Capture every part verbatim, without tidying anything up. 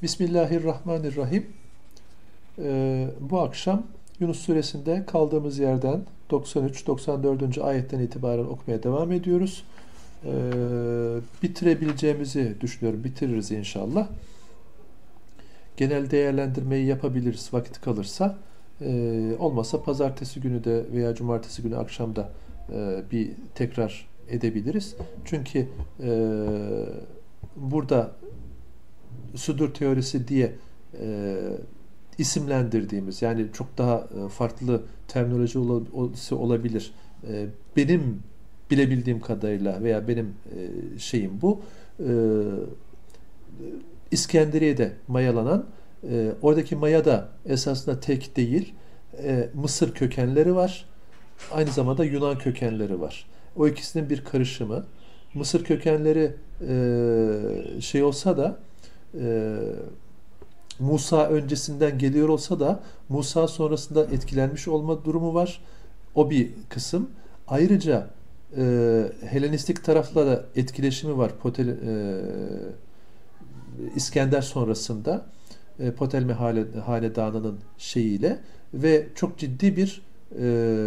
Bismillahirrahmanirrahim. Ee, bu akşam Yunus suresinde kaldığımız yerden doksan üç doksan dördüncü ayetten itibaren okumaya devam ediyoruz. Ee, bitirebileceğimizi düşünüyorum. Bitiririz inşallah. Genel değerlendirmeyi yapabiliriz vakit kalırsa. Ee, olmazsa pazartesi günü de veya cumartesi günü akşamda e, bir tekrar edebiliriz. Çünkü e, burada sudur teorisi diye e, isimlendirdiğimiz, yani çok daha e, farklı terminoloji ola- olabilir. E, benim bilebildiğim kadarıyla veya benim e, şeyim bu. E, İskenderiye'de mayalanan, e, oradaki maya da esasında tek değil. E, Mısır kökenleri var. Aynı zamanda Yunan kökenleri var. O ikisinin bir karışımı. Mısır kökenleri e, şey olsa da e, Musa öncesinden geliyor olsa da Musa sonrasında etkilenmiş olma durumu var. O bir kısım. Ayrıca e, Helenistik tarafla da etkileşimi var. Potel, e, İskender sonrasında e, Ptolemai hane, hanedanının şeyiyle ve çok ciddi bir e,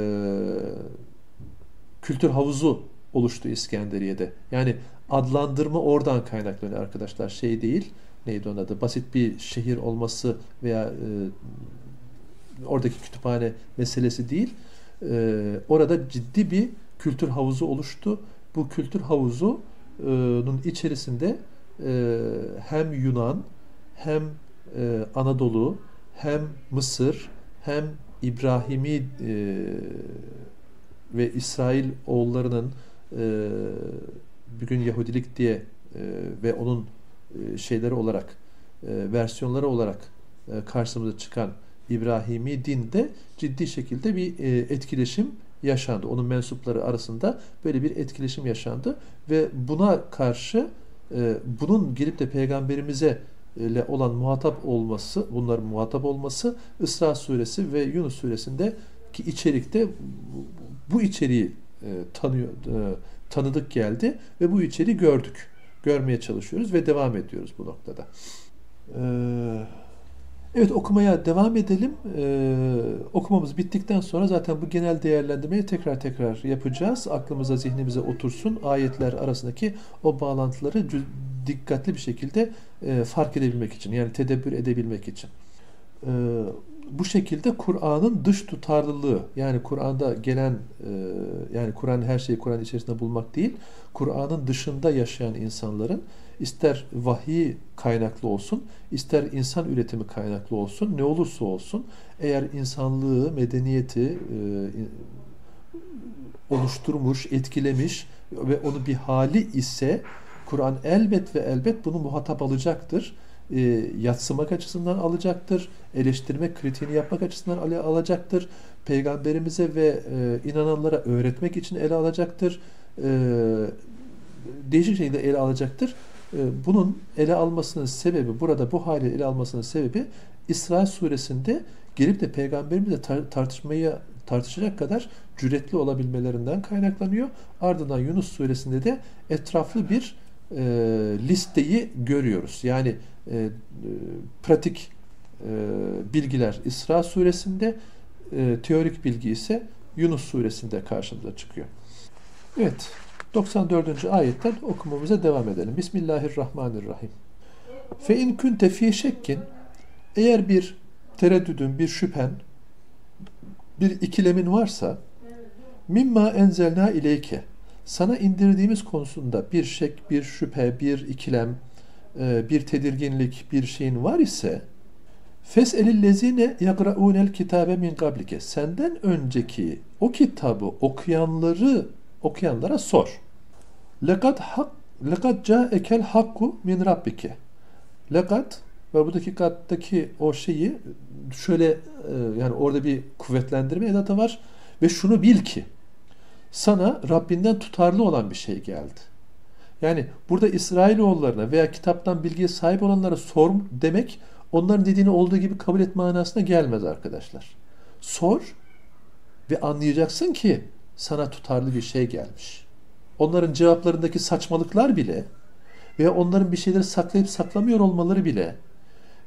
kültür havuzu oluştu İskenderiye'de. Yani adlandırma oradan kaynaklanıyor arkadaşlar. Şey değil. Neydi onun adı? Basit bir şehir olması veya e, oradaki kütüphane meselesi değil. E, orada ciddi bir kültür havuzu oluştu. Bu kültür havuzunun içerisinde e, hem Yunan, hem e, Anadolu, hem Mısır, hem İbrahimi e, ve İsrail oğullarının e, bugün Yahudilik diye e, ve onun e, şeyleri olarak, e, versiyonları olarak e, karşımıza çıkan İbrahimi dinde ciddi şekilde bir e, etkileşim yaşandı. Onun mensupları arasında böyle bir etkileşim yaşandı ve buna karşı e, bunun gelip de peygamberimize ile olan muhatap olması, bunların muhatap olması İsra suresi ve Yunus suresindeki içerikte bu içeriği e, tanıyor, e, tanıdık geldi ve bu içeriği gördük. Görmeye çalışıyoruz ve devam ediyoruz bu noktada. Ee, evet, okumaya devam edelim. Ee, okumamız bittikten sonra zaten bu genel değerlendirmeyi tekrar tekrar yapacağız. Aklımıza, zihnimize otursun. Ayetler arasındaki o bağlantıları cü- dikkatli bir şekilde e, fark edebilmek için, yani tedebbür edebilmek için. Ee, bu şekilde Kur'an'ın dış tutarlılığı, yani Kur'an'da gelen e, yani Kur'an her şeyi Kur'an içerisinde bulmak değil, Kur'an'ın dışında yaşayan insanların ister vahiy kaynaklı olsun, ister insan üretimi kaynaklı olsun, ne olursa olsun, eğer insanlığı, medeniyeti e, oluşturmuş, etkilemiş ve onu bir hali ise Kur'an elbet ve elbet bunu muhatap alacaktır. E, yadsımak açısından alacaktır. Eleştirmek, kritiğini yapmak açısından ale alacaktır. Peygamberimize ve e, inananlara öğretmek için ele alacaktır. E, değişik şekilde ele alacaktır. E, bunun ele almasının sebebi, burada bu hali ele almasının sebebi İsra suresinde gelip de peygamberimizle tar tartışmayı tartışacak kadar cüretli olabilmelerinden kaynaklanıyor. Ardından Yunus suresinde de etraflı bir e, listeyi görüyoruz. Yani e, pratik e, bilgiler İsra suresinde, e, teorik bilgi ise Yunus suresinde karşımıza çıkıyor. Evet, doksan dördüncü ayetten okumamıza devam edelim. Bismillahirrahmanirrahim. Fe in kunte fi şekkin, eğer bir tereddüdün, bir şüphen, bir ikilemin varsa, mimma enzelna ileyke, sana indirdiğimiz konusunda bir şek, bir şüphe, bir ikilem, bir tedirginlik, bir şeyin var ise, fes'elillezine yakra'unel kitabe min qablike, senden önceki o kitabı okuyanları okuyanlara sor. Lekad hak lekad ca'ekel hakku min rabbike. Lekad ve buradaki kattaki o şeyi şöyle, yani orada bir kuvvetlendirme edatı var ve şunu bil ki sana Rabbinden tutarlı olan bir şey geldi. Yani burada İsrailoğullarına veya kitaptan bilgiye sahip olanlara sor demek, onların dediğini olduğu gibi kabul et manasına gelmez arkadaşlar. Sor ve anlayacaksın ki sana tutarlı bir şey gelmiş. Onların cevaplarındaki saçmalıklar bile veya onların bir şeyleri saklayıp saklamıyor olmaları bile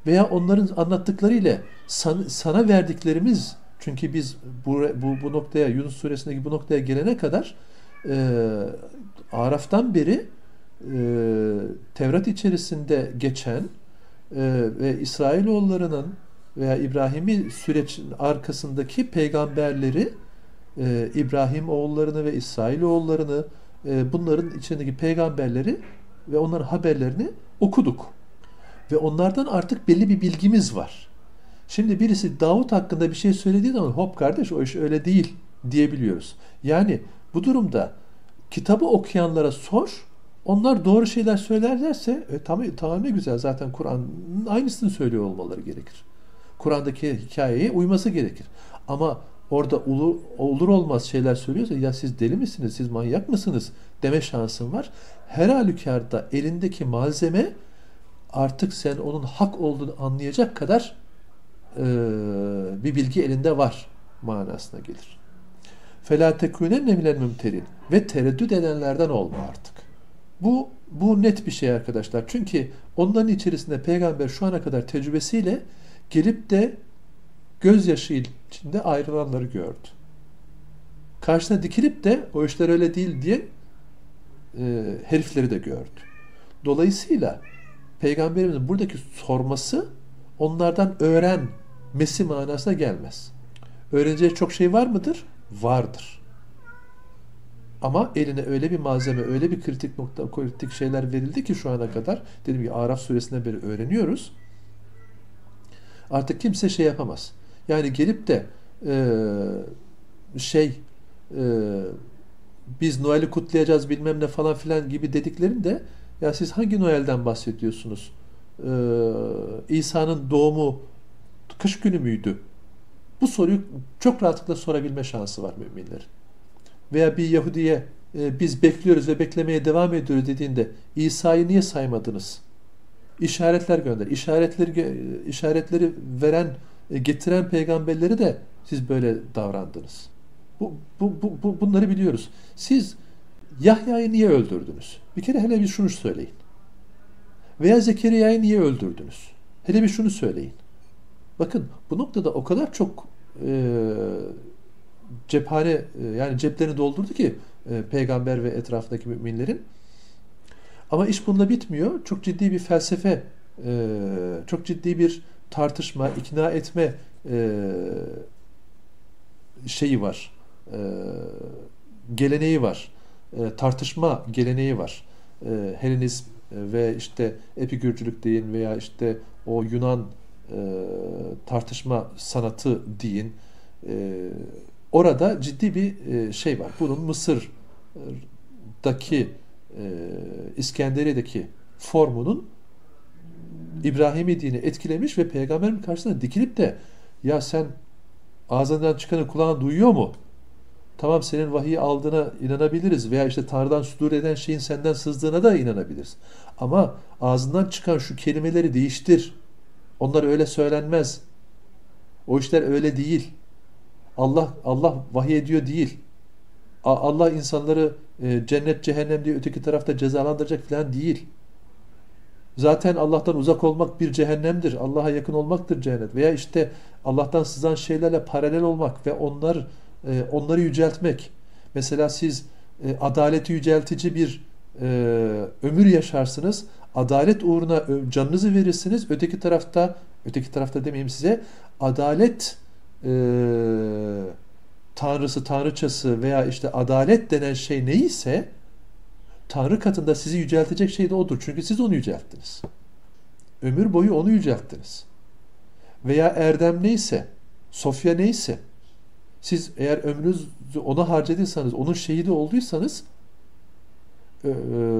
veya onların anlattıklarıyla san, sana verdiklerimiz, çünkü biz bu, bu, bu noktaya, Yunus suresindeki bu noktaya gelene kadar e, Araf'tan beri e, Tevrat içerisinde geçen e, ve İsrailoğullarının veya İbrahim'i süreç arkasındaki peygamberleri, e, İbrahim oğullarını ve İsrailoğullarını, e, bunların içindeki peygamberleri ve onların haberlerini okuduk. Ve onlardan artık belli bir bilgimiz var. Şimdi birisi Davut hakkında bir şey söylediği zaman hop kardeş o iş öyle değil diyebiliyoruz. Yani bu durumda kitabı okuyanlara sor, onlar doğru şeyler söylerlerse e, tamam, tamam ne güzel, zaten Kur'an'ın aynısını söylüyor olmaları gerekir. Kur'an'daki hikayeye uyması gerekir. Ama orada olur, olur olmaz şeyler söylüyorsa ya siz deli misiniz, siz manyak mısınız deme şansın var. Her halükarda elindeki malzeme artık sen onun hak olduğunu anlayacak kadar e, bir bilgi elinde var manasına gelir. فَلَا تَكُونَنَّ مِنَ الْمُمْتَرِينَ Ve tereddüt edenlerden olma artık. Bu, bu net bir şey arkadaşlar. Çünkü onların içerisinde peygamber şu ana kadar tecrübesiyle gelip de gözyaşı içinde ayrılanları gördü. Karşısına dikilip de o işler öyle değil diye e, herifleri de gördü. Dolayısıyla Peygamberimizin buradaki sorması onlardan öğrenmesi manasına gelmez. Öğreneceği çok şey var mıdır? Vardır. Ama eline öyle bir malzeme, öyle bir kritik nokta, kritik şeyler verildi ki şu ana kadar, dediğim gibi Araf suresinden beri öğreniyoruz. Artık kimse şey yapamaz. Yani gelip de e, şey e, biz Noel'i kutlayacağız bilmem ne falan filan gibi dediklerinde ya siz hangi Noel'den bahsediyorsunuz? Ee, İsa'nın doğumu kış günü müydü? Bu soruyu çok rahatlıkla sorabilme şansı var müminlerin. Veya bir Yahudi'ye e, biz bekliyoruz ve beklemeye devam ediyoruz dediğinde İsa'yı niye saymadınız? İşaretler gönder. İşaretleri, işaretleri veren, e, getiren peygamberleri de siz böyle davrandınız. Bu, bu, bu, bu, bunları biliyoruz. Siz Yahya'yı niye öldürdünüz? Bir kere hele bir şunu söyleyin. Veya Zekeriya'yı niye öldürdünüz? Hele bir şunu söyleyin. Bakın bu noktada o kadar çok e, cephane e, yani ceplerini doldurdu ki e, peygamber ve etrafındaki müminlerin. Ama iş bununla bitmiyor. Çok ciddi bir felsefe, e, çok ciddi bir tartışma, ikna etme e, şeyi var. E, geleneği var. E, tartışma geleneği var. E, Helenizm ve işte epigürcülük deyin veya işte o Yunan e, tartışma sanatı deyin. E, orada ciddi bir e, şey var. Bunun Mısır'daki e, İskenderiye'deki formunun İbrahimi dini etkilemiş ve peygamberin karşısına dikilip de ya sen ağzından çıkanı kulağın duyuyor mu? Tamam senin vahiy aldığına inanabiliriz veya işte Tanrı'dan sudur eden şeyin senden sızdığına da inanabiliriz. Ama ağzından çıkan şu kelimeleri değiştir. Onlar öyle söylenmez. O işler öyle değil. Allah Allah vahiy ediyor değil. Allah insanları e, cennet cehennem diye öteki tarafta cezalandıracak falan değil. Zaten Allah'tan uzak olmak bir cehennemdir. Allah'a yakın olmaktır cennet. Veya işte Allah'tan sızan şeylerle paralel olmak ve onlar e, onları yüceltmek. Mesela siz e, adaleti yüceltici bir e, ömür yaşarsınız. Adalet uğruna canınızı verirsiniz. Öteki tarafta, öteki tarafta demeyeyim size, adalet e, tanrısı, tanrıçası veya işte adalet denen şey neyse Tanrı katında sizi yüceltecek şey de odur. Çünkü siz onu yücelttiniz. Ömür boyu onu yücelttiniz. Veya erdem neyse, Sofya neyse, siz eğer ömrünüzü ona harcadıysanız, onun şehidi olduysanız e,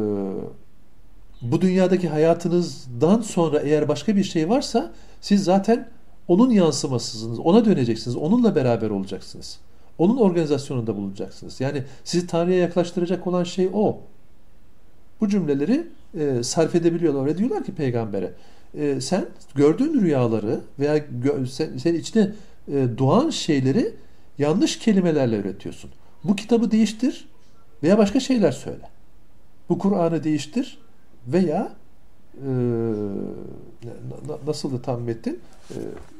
bu dünyadaki hayatınızdan sonra eğer başka bir şey varsa siz zaten onun yansımasısınız. Ona döneceksiniz. Onunla beraber olacaksınız. Onun organizasyonunda bulunacaksınız. Yani sizi Tanrı'ya yaklaştıracak olan şey o. Bu cümleleri e, sarf edebiliyorlar ve diyorlar ki peygambere e, sen gördüğün rüyaları veya gö sen, senin içine e, doğan şeyleri yanlış kelimelerle üretiyorsun. Bu kitabı değiştir veya başka şeyler söyle. Bu Kur'an'ı değiştir veya e, nasıl da tahmin ettin? E,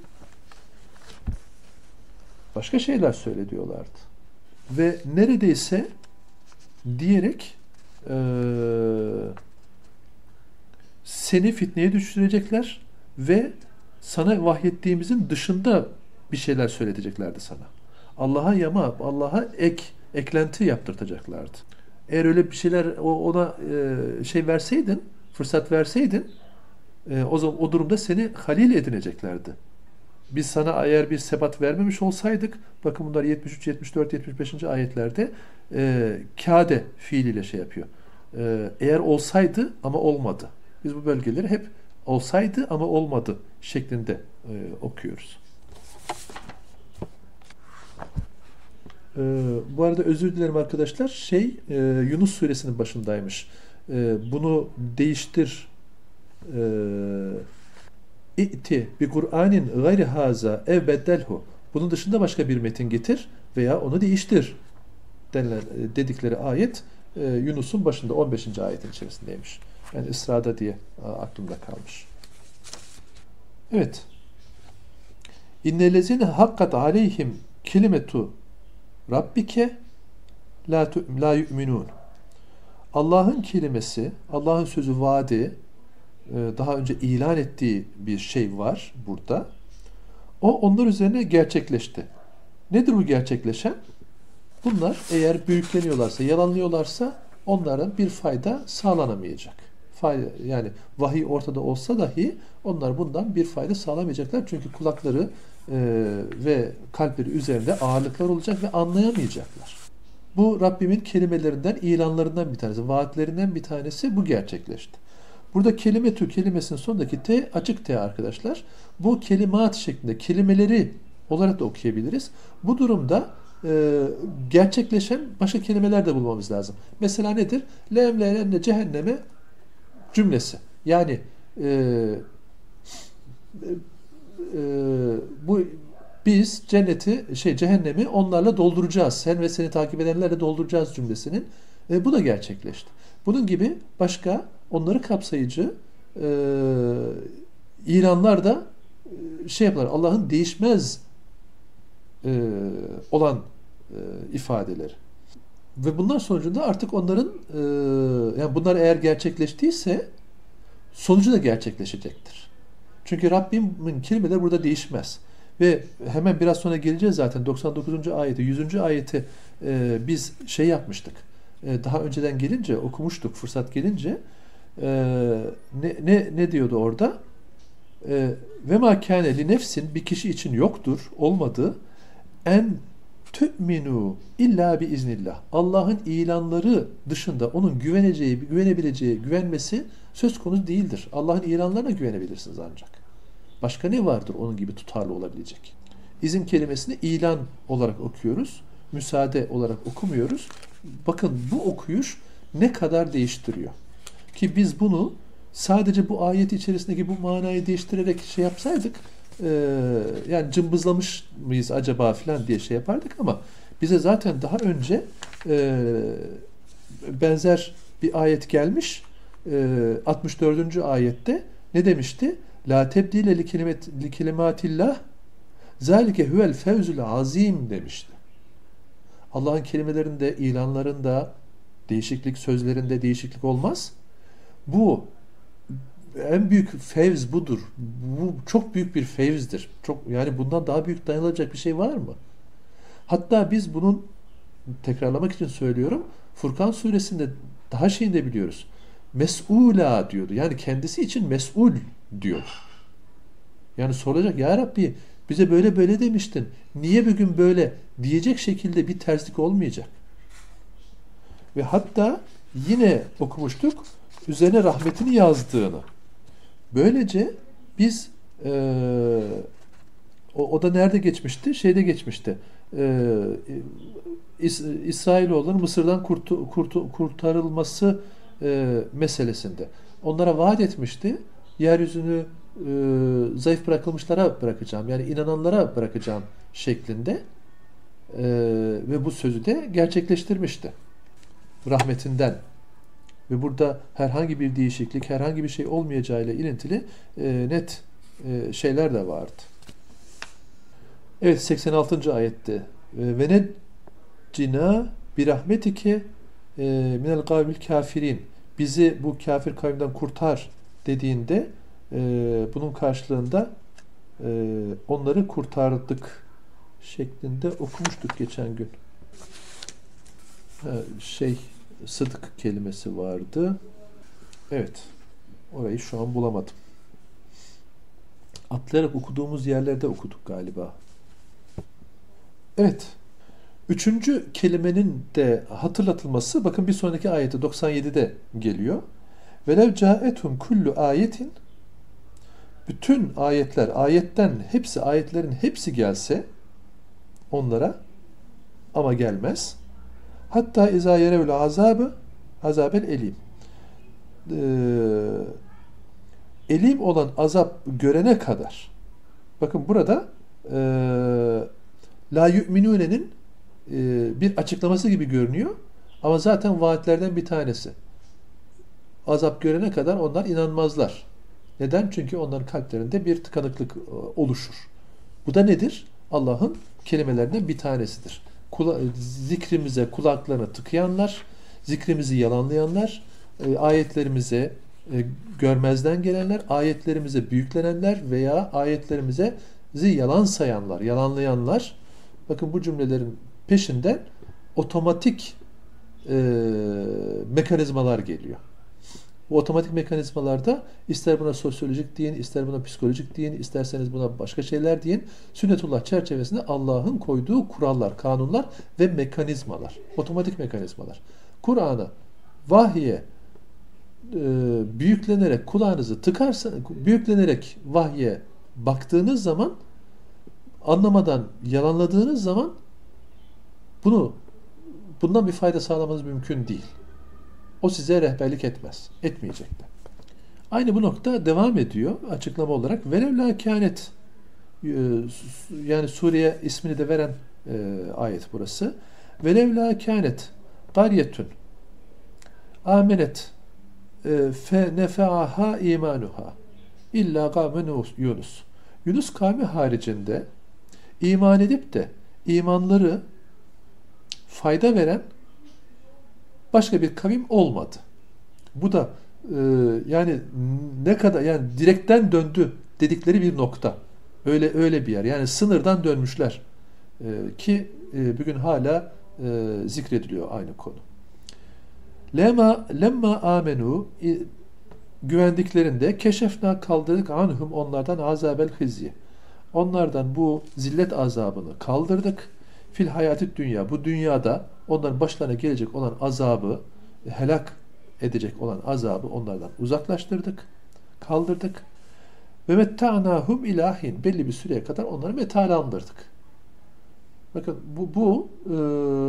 başka şeyler söylediyorlardı. Ve neredeyse diyerek e, seni fitneye düşürecekler ve sana vahyettiğimizin dışında bir şeyler söyleteceklerdi sana. Allah'a yama, Allah'a ek, eklenti yaptırtacaklardı. Eğer öyle bir şeyler ona e, şey verseydin, fırsat verseydin, e, o zaman o durumda seni halil edineceklerdi. Biz sana eğer bir sebat vermemiş olsaydık, bakın bunlar yetmiş üç, yetmiş dört, yetmiş beş. ayetlerde e, kâde fiiliyle şey yapıyor. E, eğer olsaydı ama olmadı. Biz bu bölgeleri hep olsaydı ama olmadı şeklinde e, okuyoruz. E, bu arada özür dilerim arkadaşlar. Şey e, Yunus suresinin başındaymış. E, bunu değiştir. E, İ'ti bi Kur'anin gayri haza ev beddelhu. Bunun dışında başka bir metin getir veya onu değiştir denilen, dedikleri ayet e, Yunus'un başında on beşinci ayetin içerisindeymiş. Yani ısrada diye a, aklımda kalmış. Evet. İnnellezine hakkat aleyhim kelimetu rabbike la, la yu'minun. Allah'ın kelimesi, Allah'ın sözü, vaadi, daha önce ilan ettiği bir şey var burada. O onlar üzerine gerçekleşti. Nedir bu gerçekleşen? Bunlar eğer büyükleniyorlarsa, yalanlıyorlarsa onlara bir fayda sağlanamayacak. Fayda, yani vahiy ortada olsa dahi onlar bundan bir fayda sağlamayacaklar. Çünkü kulakları e, ve kalpleri üzerinde ağırlıklar olacak ve anlayamayacaklar. Bu Rabbimin kelimelerinden, ilanlarından bir tanesi, vaatlerinden bir tanesi bu gerçekleşti. Burada kelimetü kelimesinin sonundaki T açık T arkadaşlar. Bu kelimat şeklinde kelimeleri olarak da okuyabiliriz. Bu durumda e, gerçekleşen başka kelimeler de bulmamız lazım. Mesela nedir? Le'emle'lenne cehenneme cümlesi. Yani e, e, bu biz cenneti şey cehennemi onlarla dolduracağız. Sen ve seni takip edenlerle dolduracağız cümlesinin. E, bu da gerçekleşti. Bunun gibi başka onları kapsayıcı e, ilanlar da e, şey yapıyorlar. Allah'ın değişmez e, olan e, ifadeleri. Ve bunlar sonucunda artık onların e, yani bunlar eğer gerçekleştiyse sonucu da gerçekleşecektir. Çünkü Rabbimin kelimeleri burada değişmez. Ve hemen biraz sonra geleceğiz zaten doksan dokuzuncu ayeti, yüzüncü ayeti e, biz şey yapmıştık. E, daha önceden gelince okumuştuk, fırsat gelince e, ne, ne, ne diyordu orada? E, ve ma kâne li nefsin bir kişi için yoktur, olmadı. En tü'minu illa bi iznillah. Allah'ın ilanları dışında onun güveneceği, güvenebileceği, güvenmesi söz konusu değildir. Allah'ın ilanlarına güvenebilirsiniz ancak. Başka ne vardır onun gibi tutarlı olabilecek? İzin kelimesini ilan olarak okuyoruz. Müsaade olarak okumuyoruz. Bakın bu okuyuş ne kadar değiştiriyor. Ki biz bunu sadece bu ayet içerisindeki bu manayı değiştirerek şey yapsaydık e, yani cımbızlamış mıyız acaba filan diye şey yapardık ama bize zaten daha önce e, benzer bir ayet gelmiş. E, altmış dördüncü ayette ne demişti? La tebdile li kelimatillah zalike huvel fevzul azim demişti. Allah'ın kelimelerinde, ilanlarında değişiklik, sözlerinde değişiklik olmaz. Bu en büyük fevz budur. Bu çok büyük bir fevzdir. Çok yani bundan daha büyük dayanılacak bir şey var mı? Hatta biz bunun tekrarlamak için söylüyorum. Furkan suresinde daha şeyini de biliyoruz. Mes'ula diyordu. Yani kendisi için mes'ul diyor. Yani soracak ya Rabbi bize böyle böyle demiştin. Niye bugün böyle diyecek şekilde bir terslik olmayacak. Ve hatta yine okumuştuk üzerine rahmetini yazdığını. Böylece biz e, o, o da nerede geçmişti? Şeyde geçmişti. E, İs, İsrailoğulların Mısır'dan kurtu, kurtu, kurtarılması e, meselesinde. Onlara vaat etmişti. Yeryüzünü e, zayıf bırakılmışlara bırakacağım. Yani inananlara bırakacağım şeklinde. E, ve bu sözü de gerçekleştirmişti. Rahmetinden. Ve burada herhangi bir değişiklik, herhangi bir şey olmayacağıyla ilintili e, net e, şeyler de vardı. Evet, seksen altıncı ayette ve neccina bir rahmetike minel kavmil kafirin, bizi bu kafir kavimden kurtar dediğinde e, bunun karşılığında e, onları kurtardık şeklinde okumuştuk geçen gün. Ha, şey sıdk kelimesi vardı. Evet. Orayı şu an bulamadım. Atlayarak okuduğumuz yerlerde okuduk galiba. Evet. Üçüncü kelimenin de hatırlatılması bakın bir sonraki ayeti doksan yedide geliyor. Velev caetum kullu ayetin, bütün ayetler, ayetten hepsi, ayetlerin hepsi gelse onlara, ama gelmez. Hatta izâ yerevül azâbı azâbel elim. Ee, elim olan azap görene kadar. Bakın burada e, la yu'minûne'nin e, bir açıklaması gibi görünüyor. Ama zaten vaatlerden bir tanesi. Azap görene kadar onlar inanmazlar. Neden? Çünkü onların kalplerinde bir tıkanıklık e, oluşur. Bu da nedir? Allah'ın kelimelerinden bir tanesidir. Kula, zikrimize kulaklarını tıkayanlar, zikrimizi yalanlayanlar, e, ayetlerimize e, görmezden gelenler, ayetlerimize büyüklenenler veya ayetlerimize yalan sayanlar, yalanlayanlar. Bakın bu cümlelerin peşinden otomatik e, mekanizmalar geliyor. Bu otomatik mekanizmalarda ister buna sosyolojik deyin, ister buna psikolojik deyin, isterseniz buna başka şeyler deyin. Sünnetullah çerçevesinde Allah'ın koyduğu kurallar, kanunlar ve mekanizmalar. Otomatik mekanizmalar. Kur'an'a, vahye e, büyüklenerek kulağınızı tıkarsa, büyüklenerek vahye baktığınız zaman, anlamadan yalanladığınız zaman bunu bundan bir fayda sağlamanız mümkün değil. O size rehberlik etmez. Etmeyecek de. Aynı bu nokta devam ediyor açıklama olarak. Velev la kânet, yani Suriye ismini de veren e, ayet burası. Velev la kânet qaryetun amenet e, fe nefe'aha imanuha illa kavme Yunus. Yunus kavmi haricinde iman edip de imanları fayda veren başka bir kavim olmadı. Bu da e, yani ne kadar, yani direkten döndü dedikleri bir nokta. Öyle öyle bir yer. Yani sınırdan dönmüşler. E, ki e, bugün hala e, zikrediliyor aynı konu. Lema lemma amenu, e, güvendiklerinde keşefna kaldırdık anhum, onlardan azabel hizyi. Onlardan bu zillet azabını kaldırdık. Fil hayati dünya, bu dünyada onların başlarına gelecek olan azabı, helak edecek olan azabı onlardan uzaklaştırdık, kaldırdık. Ve metta'nahum ilahin, belli bir süreye kadar onları metalandırdık. Bakın bu, bu e,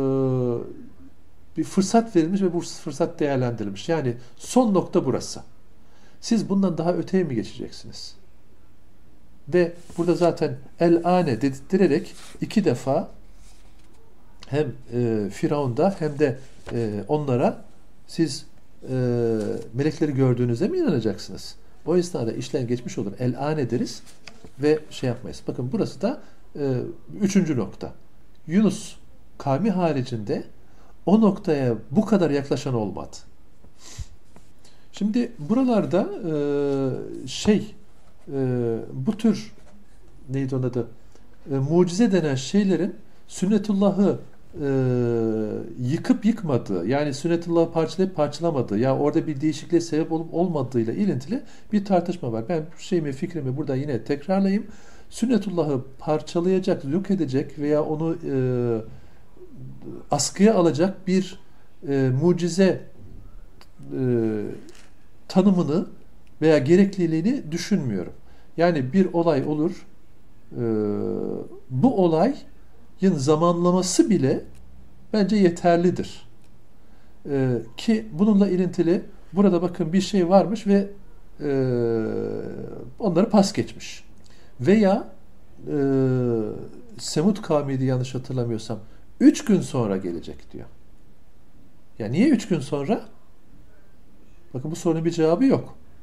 bir fırsat verilmiş ve bu fırsat değerlendirilmiş. Yani son nokta burası. Siz bundan daha öteye mi geçeceksiniz? Ve burada zaten el-ane dedirterek iki defa hem e, Firavun'da hem de e, onlara siz e, melekleri gördüğünüzde mi inanacaksınız? O esnada işler geçmiş olur. El-ane deriz ve şey yapmayız. Bakın burası da e, üçüncü nokta. Yunus kavmi haricinde o noktaya bu kadar yaklaşan olmadı. Şimdi buralarda e, şey e, bu tür neydi onun adı? E, mucize denen şeylerin sünnetullahı e, yıkıp yıkmadığı, yani sünnetullahı parçalayıp parçalamadığı, ya orada bir değişikliğe sebep olup olmadığıyla ilintili bir tartışma var. Ben şeyimi, fikrimi burada yine tekrarlayayım. Sünnetullahı parçalayacak, yok edecek veya onu e, askıya alacak bir e, mucize e, tanımını veya gerekliliğini düşünmüyorum. Yani bir olay olur, e, bu olayın zamanlaması bile bence yeterlidir. E, ki bununla ilintili burada bakın bir şey varmış ve e, onları pas geçmiş. Veya e, Semud kavmiydi yanlış hatırlamıyorsam. Üç gün sonra gelecek diyor. Ya niye üç gün sonra? Bakın bu sorunun bir cevabı yok.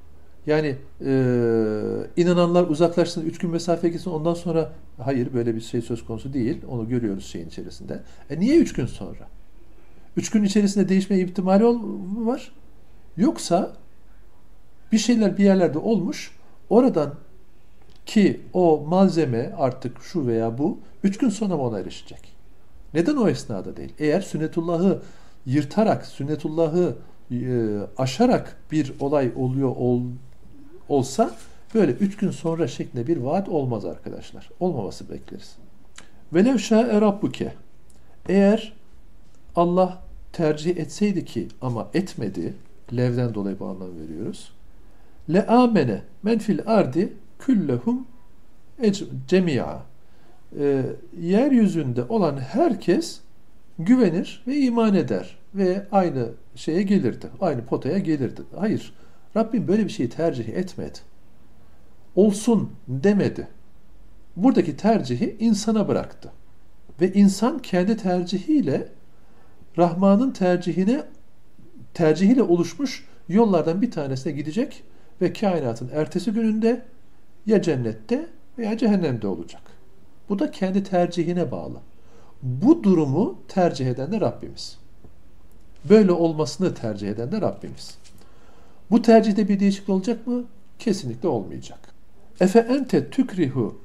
Yani e, inananlar uzaklaşsın, üç gün mesafe gitsin, ondan sonra hayır, böyle bir şey söz konusu değil. Onu görüyoruz şeyin içerisinde. E niye üç gün sonra? Üç gün içerisinde değişme ihtimali ol- var. Yoksa bir şeyler bir yerlerde olmuş, oradan ki o malzeme artık şu veya bu üç gün sonra mı ona erişecek? Neden o esnada değil? Eğer sünnetullahı yırtarak, sünnetullahı e, aşarak bir olay oluyor ol, olsa böyle üç gün sonra şeklinde bir vaat olmaz arkadaşlar. Olmaması bekleriz. Velev şâ'e rabbuke. Eğer Allah tercih etseydi ki ama etmedi, levden dolayı bu anlam veriyoruz. Le amene men fil ardi küllehum cemi'a. Ee, yeryüzünde olan herkes güvenir ve iman eder ve aynı şeye gelirdi. Aynı potaya gelirdi. Hayır. Rabbim böyle bir şeyi tercih etmedi. Olsun demedi. Buradaki tercihi insana bıraktı. Ve insan kendi tercihiyle Rahman'ın tercihine tercihiyle oluşmuş yollardan bir tanesine gidecek ve kainatın ertesi gününde ya cennette veya cehennemde olacak. Bu da kendi tercihine bağlı. Bu durumu tercih eden de Rabbimiz. Böyle olmasını tercih eden de Rabbimiz. Bu tercihte bir değişiklik olacak mı? Kesinlikle olmayacak. Efe ente tükrihu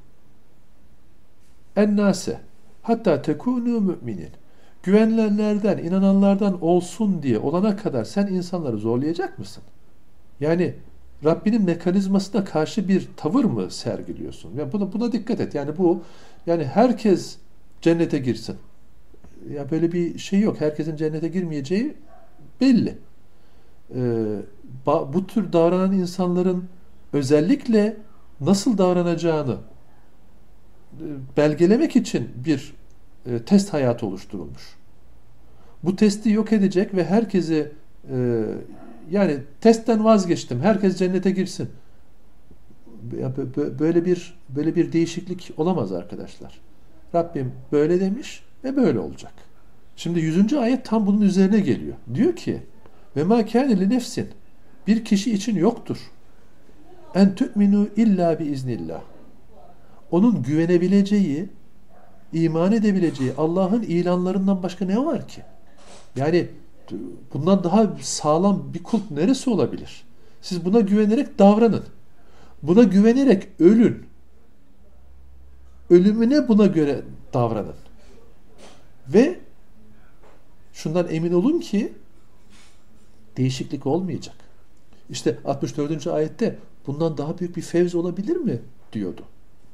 ennase hatta tekunu müminin. Güvenilenlerden, inananlardan olsun diye olana kadar sen insanları zorlayacak mısın? Yani Rabbinin mekanizmasına karşı bir tavır mı sergiliyorsun? Ya buna buna dikkat et. Yani bu yani herkes cennete girsin. Ya böyle bir şey yok. Herkesin cennete girmeyeceği belli. Ee, bu tür davranan insanların özellikle nasıl davranacağını e, belgelemek için bir e, test hayatı oluşturulmuş. Bu testi yok edecek ve herkesi e, yani testten vazgeçtim, herkes cennete girsin. Böyle bir böyle bir değişiklik olamaz arkadaşlar. Rabbim böyle demiş ve böyle olacak. Şimdi yüzüncü ayet tam bunun üzerine geliyor. Diyor ki ve ma kâne li nefsin, bir kişi için yoktur en tu'minu illa bi iznillah. Onun güvenebileceği, iman edebileceği Allah'ın ilanlarından başka ne var ki? Yani bundan daha sağlam bir kulp neresi olabilir? Siz buna güvenerek davranın. Buna güvenerek ölün. Ölümüne buna göre davranın. Ve şundan emin olun ki değişiklik olmayacak. İşte altmış dördüncü ayette bundan daha büyük bir fevz olabilir mi? Diyordu.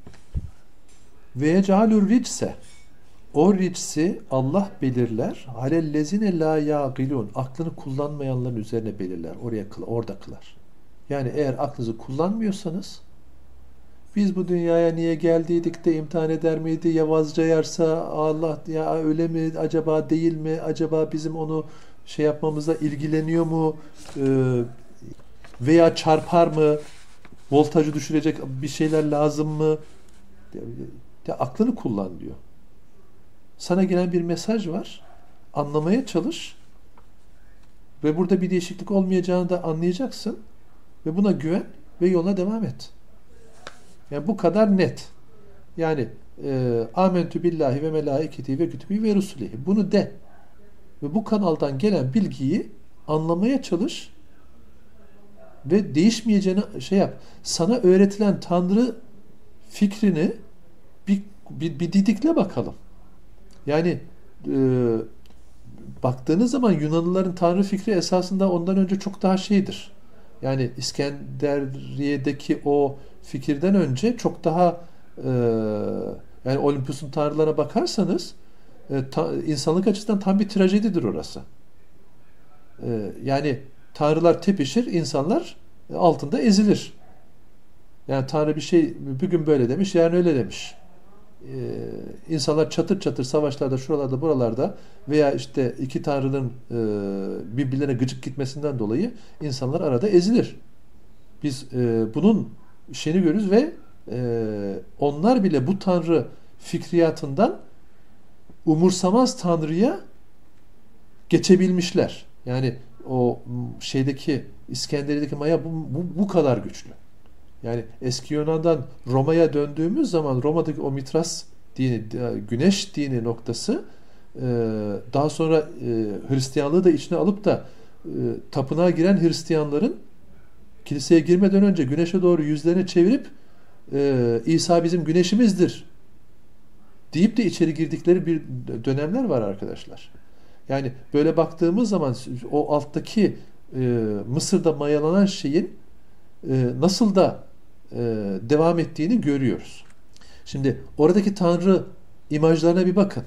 Ve yecalur ricse, o ricsi Allah belirler. Alellezine la yaqilun, aklını kullanmayanların üzerine belirler. Oraya orada kılar. Yani eğer aklınızı kullanmıyorsanız, biz bu dünyaya niye geldiydik de imtihan eder miydi? Ya vazcayarsa Allah, ya öyle mi acaba, değil mi? Acaba bizim onu şey yapmamıza ilgileniyor mu? Ee, veya çarpar mı? Voltajı düşürecek bir şeyler lazım mı? Ya, ya aklını kullan diyor. Sana gelen bir mesaj var. Anlamaya çalış. Ve burada bir değişiklik olmayacağını da anlayacaksın. Ve buna güven ve yola devam et. Yani bu kadar net. Yani e, amentü billahi ve melaiketi ve kütübü ve rusulihi. Bunu de. Ve bu kanaldan gelen bilgiyi anlamaya çalış ve değişmeyeceğini şey yap. Sana öğretilen Tanrı fikrini bir, bir, bir didikle bakalım. Yani e, baktığınız zaman Yunanlıların Tanrı fikri esasında ondan önce çok daha şeydir. Yani İskenderiye'deki o fikirden önce çok daha e, yani Olympus'un tanrılarına bakarsanız e, ta, insanlık açısından tam bir trajedidir orası. E, yani tanrılar tepişir, insanlar altında ezilir. Yani Tanrı bir şey bugün böyle demiş, yarın öyle demiş. Ee, insanlar çatır çatır savaşlarda, şuralarda, buralarda veya işte iki tanrının e, birbirlerine gıcık gitmesinden dolayı insanlar arada ezilir. Biz e, bunun şeyini görürüz ve e, onlar bile bu tanrı fikriyatından umursamaz tanrıya geçebilmişler. Yani o şeydeki İskenderiye'deki maya bu, bu, bu kadar güçlü. Yani eski Yunan'dan Roma'ya döndüğümüz zaman Roma'daki o Mitras dini, güneş dini noktası e, daha sonra e, Hristiyanlığı da içine alıp da e, tapınağa giren Hristiyanların kiliseye girmeden önce güneşe doğru yüzlerini çevirip e, İsa bizim güneşimizdir deyip de içeri girdikleri bir dönemler var arkadaşlar. Yani böyle baktığımız zaman o alttaki e, Mısır'da mayalanan şeyin e, nasıl da e, devam ettiğini görüyoruz. Şimdi oradaki Tanrı imajlarına bir bakın.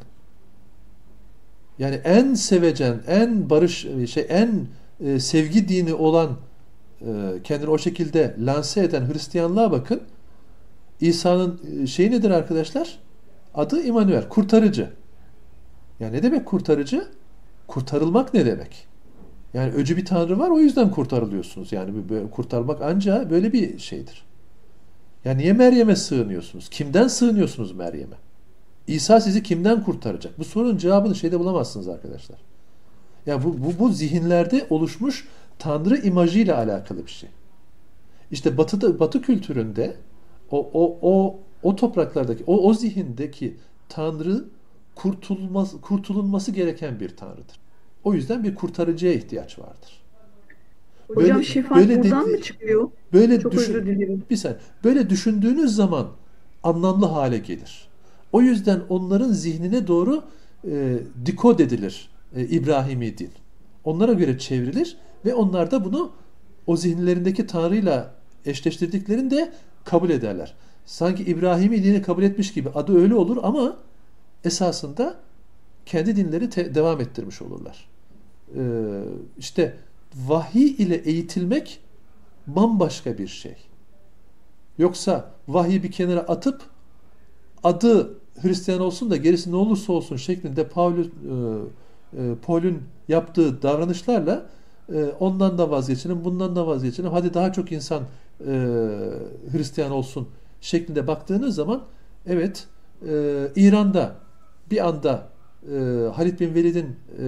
Yani en sevecen, en barış, şey, en e, sevgi dini olan e, kendini o şekilde lanse eden Hristiyanlığa bakın. İsa'nın e, şeyi nedir arkadaşlar? Adı İmanuel, kurtarıcı. Yani ne demek kurtarıcı? Kurtarılmak ne demek? Yani öcü bir tanrı var, o yüzden kurtarılıyorsunuz. Yani böyle kurtarmak ancak böyle bir şeydir. Yani niye Meryem'e sığınıyorsunuz? Kimden sığınıyorsunuz Meryem'e? İsa sizi kimden kurtaracak? Bu sorunun cevabını şeyde bulamazsınız arkadaşlar. Yani bu, bu, bu zihinlerde oluşmuş tanrı imajıyla alakalı bir şey. İşte batıda, batı kültüründe o, o, o, o topraklardaki, o, o zihindeki tanrı kurtulması, kurtulunması gereken bir tanrıdır. O yüzden bir kurtarıcıya ihtiyaç vardır. Hocam Böyle şefaat böyle buradan dedi, mı çıkıyor? böyle Çok düşün özür dilerim. bir saniye. Böyle düşündüğünüz zaman anlamlı hale gelir. O yüzden onların zihnine doğru e, dikod edilir e, İbrahimi din. Onlara göre çevrilir ve onlar da bunu o zihinlerindeki Tanrı'yla eşleştirdiklerinde kabul ederler. Sanki İbrahimi dini kabul etmiş gibi adı öyle olur ama esasında kendi dinleri te- devam ettirmiş olurlar. Ee, işte vahiy ile eğitilmek bambaşka bir şey. Yoksa vahyi bir kenara atıp adı Hristiyan olsun da gerisi ne olursa olsun şeklinde Paulus, e, e, Paul'ün yaptığı davranışlarla e, ondan da vazgeçelim, bundan da vazgeçelim. Hadi daha çok insan e, Hristiyan olsun şeklinde baktığınız zaman evet e, İran'da bir anda e, Halid bin Velid'in e,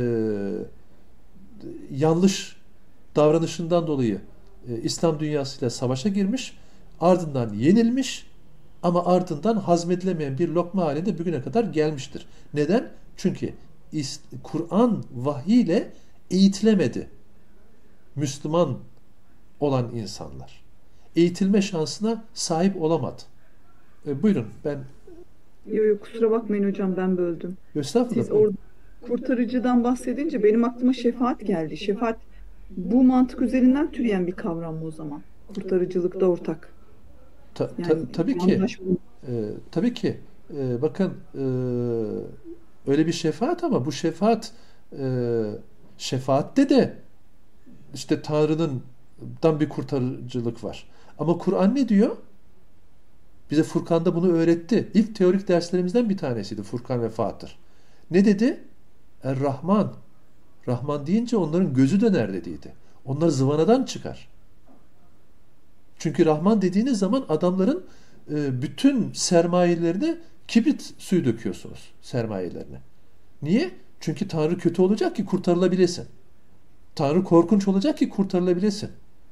yanlış davranışından dolayı e, İslam dünyasıyla savaşa girmiş, ardından yenilmiş ama ardından hazmedilemeyen bir lokma halinde bugüne kadar gelmiştir. Neden? Çünkü Kur'an vahyiyle eğitilemedi Müslüman olan insanlar. Eğitilme şansına sahip olamadı. E, buyurun ben Yok yok, kusura bakmayın hocam, ben böldüm. estağfurullah Siz buyurun. orada kurtarıcıdan bahsedince benim aklıma şefaat geldi. Şefaat bu mantık üzerinden türeyen bir kavram mı o zaman? Kurtarıcılıkta ortak. Ta- ta- Yani tabii ki yandaş mı? e, tabii ki e, bakın e, öyle bir şefaat ama bu şefaat e, şefaatte de işte Tanrı'nın bir kurtarıcılık var. Ama Kur'an ne diyor? Bize Furkan'da bunu öğretti. İlk teorik derslerimizden bir tanesiydi Furkan ve Fatır. Ne dedi? Er-Rahman. Rahman deyince onların gözü döner dediydi. Onlar zıvanadan çıkar. Çünkü Rahman dediğiniz zaman adamların e, bütün sermayelerine kibrit suyu döküyorsunuz sermayelerine. Niye? Çünkü Tanrı kötü olacak ki kurtarılabilesin. Tanrı korkunç olacak ki kurtarılabilesin.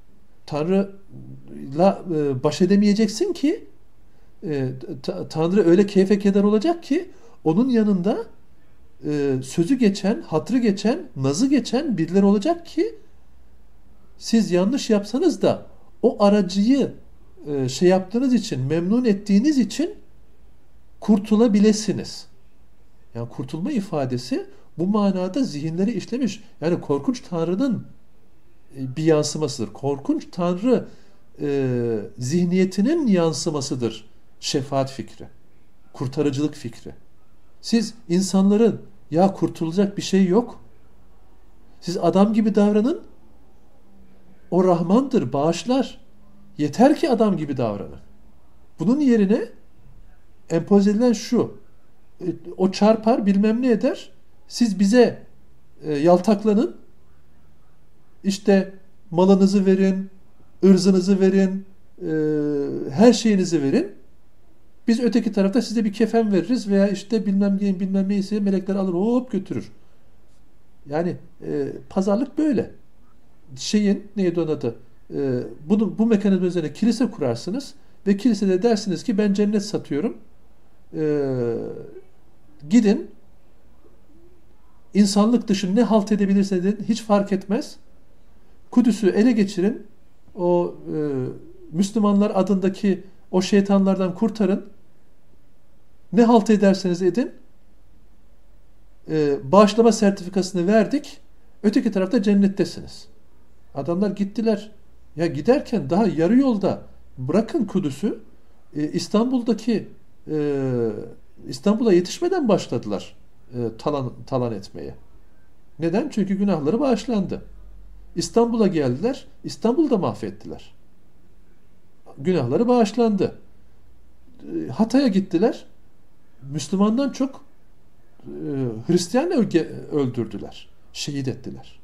Tanrı'la e, baş edemeyeceksin ki e, ta- Tanrı öyle keyfe keder olacak ki onun yanında e, sözü geçen, hatrı geçen, nazı geçen birileri olacak ki siz yanlış yapsanız da o aracıyı e, şey yaptığınız için, memnun ettiğiniz için kurtulabilirsiniz. Yani kurtulma ifadesi bu manada zihinleri işlemiş. Yani korkunç Tanrı'nın e, bir yansımasıdır. Korkunç Tanrı e, zihniyetinin yansımasıdır şefaat fikri, kurtarıcılık fikri. Siz insanların ya kurtulacak bir şey yok. Siz adam gibi davranın. O Rahmandır, bağışlar. Yeter ki adam gibi davranın. Bunun yerine empoze edilen şu. e, O çarpar bilmem ne eder. Siz bize e, yaltaklanın. İşte malınızı verin, ırzınızı verin, e, her şeyinizi verin. Biz öteki tarafta size bir kefen veririz veya işte bilmem neyin bilmem neyse melekler alır hop götürür. Yani e, pazarlık böyle. şeyin neydi onun adı? E, bunu, bu mekanizma üzerine kilise kurarsınız ve kilisede dersiniz ki ben cennet satıyorum. E, gidin insanlık dışı ne halt edebilirseniz edin, hiç fark etmez. Kudüs'ü ele geçirin. O e, Müslümanlar adındaki o şeytanlardan kurtarın. Ne halt ederseniz edin. E, bağışlama sertifikasını verdik. Öteki tarafta cennettesiniz. Adamlar gittiler. Ya giderken daha yarı yolda bırakın Kudüs'ü. E, İstanbul'daki e, İstanbul'a yetişmeden başladılar e, talan, talan etmeye. Neden? Çünkü günahları bağışlandı. İstanbul'a geldiler. İstanbul'da mahvettiler. Günahları bağışlandı. E, Hatay'a gittiler. Müslümandan çok e, Hristiyan öldürdüler. Şehit ettiler.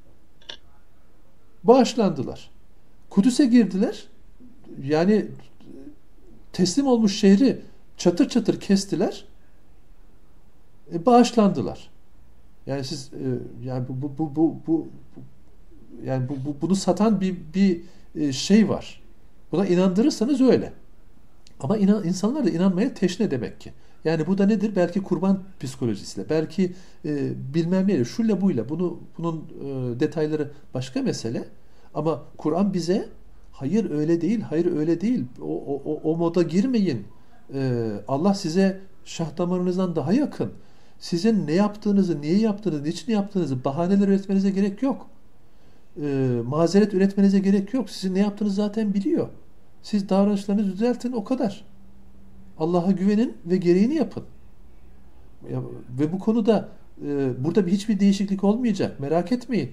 Bağışlandılar. Kudüs'e girdiler. Yani teslim olmuş şehri çatır çatır kestiler. E, bağışlandılar. Yani siz e, yani bu bu bu bu, bu yani bu, bu bunu satan bir bir e, şey var. Buna inandırırsanız öyle. Ama inan, insanlar da inanmaya teşne demek ki. Yani bu da nedir? Belki kurban psikolojisiyle, belki e, bilmem neyle, şuyla buyla. Bunu bunun e, detayları başka mesele. Ama Kur'an bize hayır öyle değil, hayır öyle değil. O, o, o, o moda girmeyin. E, Allah size şah damarınızdan daha yakın. Sizin ne yaptığınızı, niye yaptığınızı, niçin yaptığınızı bahaneler üretmenize gerek yok. E, mazeret üretmenize gerek yok. Sizin ne yaptığınızı zaten biliyor. Siz davranışlarınızı düzeltin, o kadar. Allah'a güvenin ve gereğini yapın. Ya, ve bu konuda e, burada bir hiçbir değişiklik olmayacak. Merak etmeyin.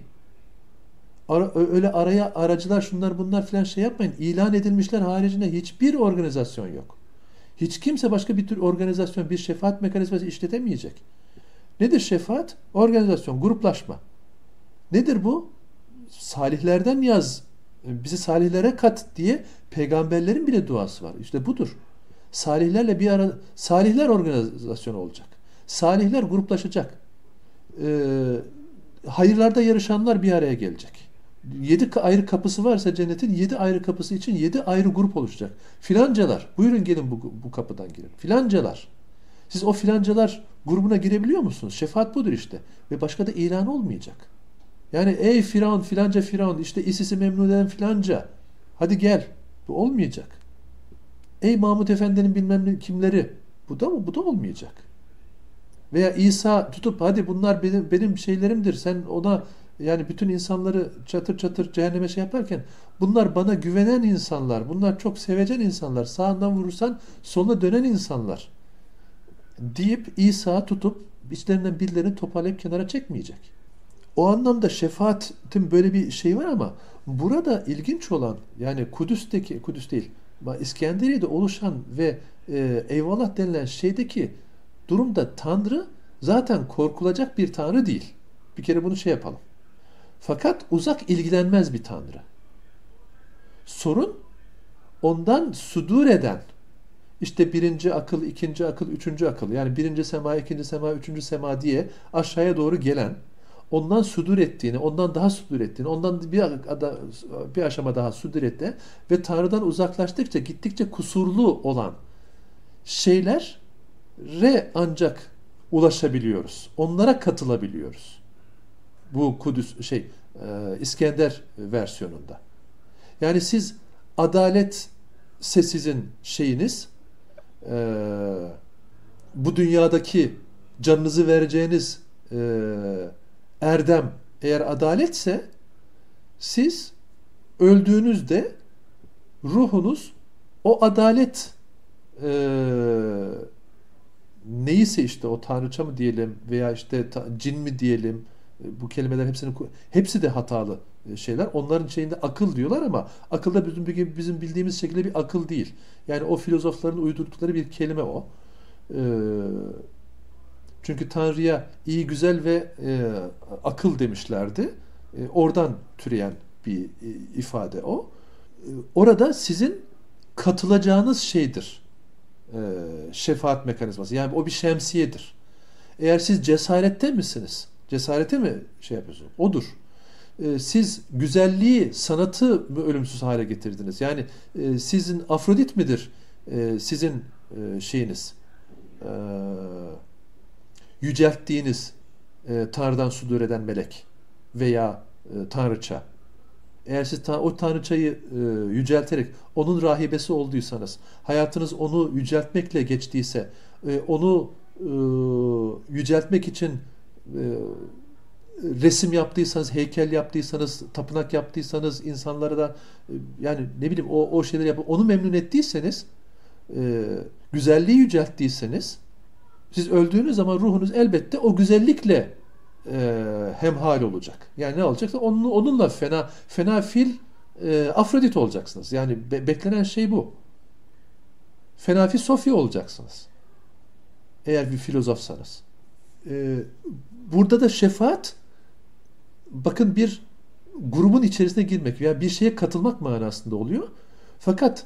Ara, öyle araya aracılar şunlar bunlar filan şey yapmayın. İlan edilmişler haricinde hiçbir organizasyon yok. Hiç kimse başka bir tür organizasyon, bir şefaat mekanizması işletemeyecek. Nedir şefaat? Organizasyon, gruplaşma. Nedir bu? Salihlerden yaz, bizi salihlere kat diye peygamberlerin bile duası var. İşte budur. Salihlerle bir ara, salihler organizasyonu olacak. Salihler gruplaşacak. Ee, hayırlarda yarışanlar bir araya gelecek. Yedi ayrı kapısı varsa cennetin yedi ayrı kapısı için yedi ayrı grup oluşacak. Filancalar, buyurun gelin bu, bu kapıdan girin. Filancalar. Siz o filancalar grubuna girebiliyor musunuz? Şefaat budur işte. Ve başka da ilan olmayacak. Yani ey Firavun, filanca Firavun, işte İsis'i memnun eden filanca. Hadi gel. Bu olmayacak. Ey Mahmud Efendi'nin bilmem ne kimleri. Bu da mı? Bu da olmayacak. Veya İsa tutup hadi bunlar benim, benim şeylerimdir. Sen ona yani bütün insanları çatır çatır cehenneme şey yaparken bunlar bana güvenen insanlar. Bunlar çok sevecen insanlar. Sağından vurursan soluna dönen insanlar. Deyip İsa tutup içlerinden birilerini toparlayıp kenara çekmeyecek. O anlamda şefaatin böyle bir şey var ama burada ilginç olan yani Kudüs'teki, Kudüs değil, İskenderiye'de oluşan ve e, eyvallah denilen şeydeki durumda Tanrı zaten korkulacak bir Tanrı değil. Bir kere bunu şey yapalım. Fakat uzak ilgilenmez bir Tanrı. Sorun ondan sudur eden işte birinci akıl, ikinci akıl, üçüncü akıl yani birinci sema, ikinci sema, üçüncü sema diye aşağıya doğru gelen ondan sudur ettiğini, ondan daha sudur ettiğini, ondan bir, bir aşama daha sudur etti ve Tanrı'dan uzaklaştıkça gittikçe kusurlu olan şeylere ancak ulaşabiliyoruz. Onlara katılabiliyoruz. Bu Kudüs şey İskender versiyonunda. Yani siz adalet sizin şeyiniz bu dünyadaki canınızı vereceğiniz erdem eğer adaletse siz öldüğünüzde ruhunuz o adalet e, neyse işte o tanrıça mı diyelim veya işte ta, cin mi diyelim bu kelimeler hepsini hepsi de hatalı şeyler. Onların şeyinde akıl diyorlar ama akılda bizim bizim bildiğimiz şekilde bir akıl değil. Yani o filozofların uydurdukları bir kelime o. Ee, çünkü Tanrı'ya iyi, güzel ve e, akıl demişlerdi. E, oradan türeyen bir e, ifade o. E, orada sizin katılacağınız şeydir. E, şefaat mekanizması. Yani o bir şemsiyedir. Eğer siz cesarette misiniz? Cesarete mi şey yapıyorsunuz? Odur. e, siz güzelliği, sanatı mı ölümsüz hale getirdiniz? Yani e, sizin Afrodit midir? E, sizin e, şeyiniz, e, yücelttiğiniz e, Tanrı'dan sudur eden melek veya e, tanrıça. Eğer siz ta- o tanrıçayı e, yücelterek onun rahibesi olduysanız, hayatınız onu yüceltmekle geçtiyse, e, onu e, yüceltmek için e, resim yaptıysanız, heykel yaptıysanız, tapınak yaptıysanız, insanlara da e, yani ne bileyim o o şeyleri yapıp onu memnun ettiyseniz, e, güzelliği yücelttiyseniz, siz öldüğünüz zaman ruhunuz elbette o güzellikle e, hemhal olacak. Yani ne olacaksa onun, onunla fena fena fil e, Afrodit olacaksınız. Yani be- beklenen şey bu. Fena fil Sofya olacaksınız. Eğer bir filozofsanız. E, burada da şefaat, bakın, bir grubun içerisine girmek veya bir şeye katılmak manasında oluyor. Fakat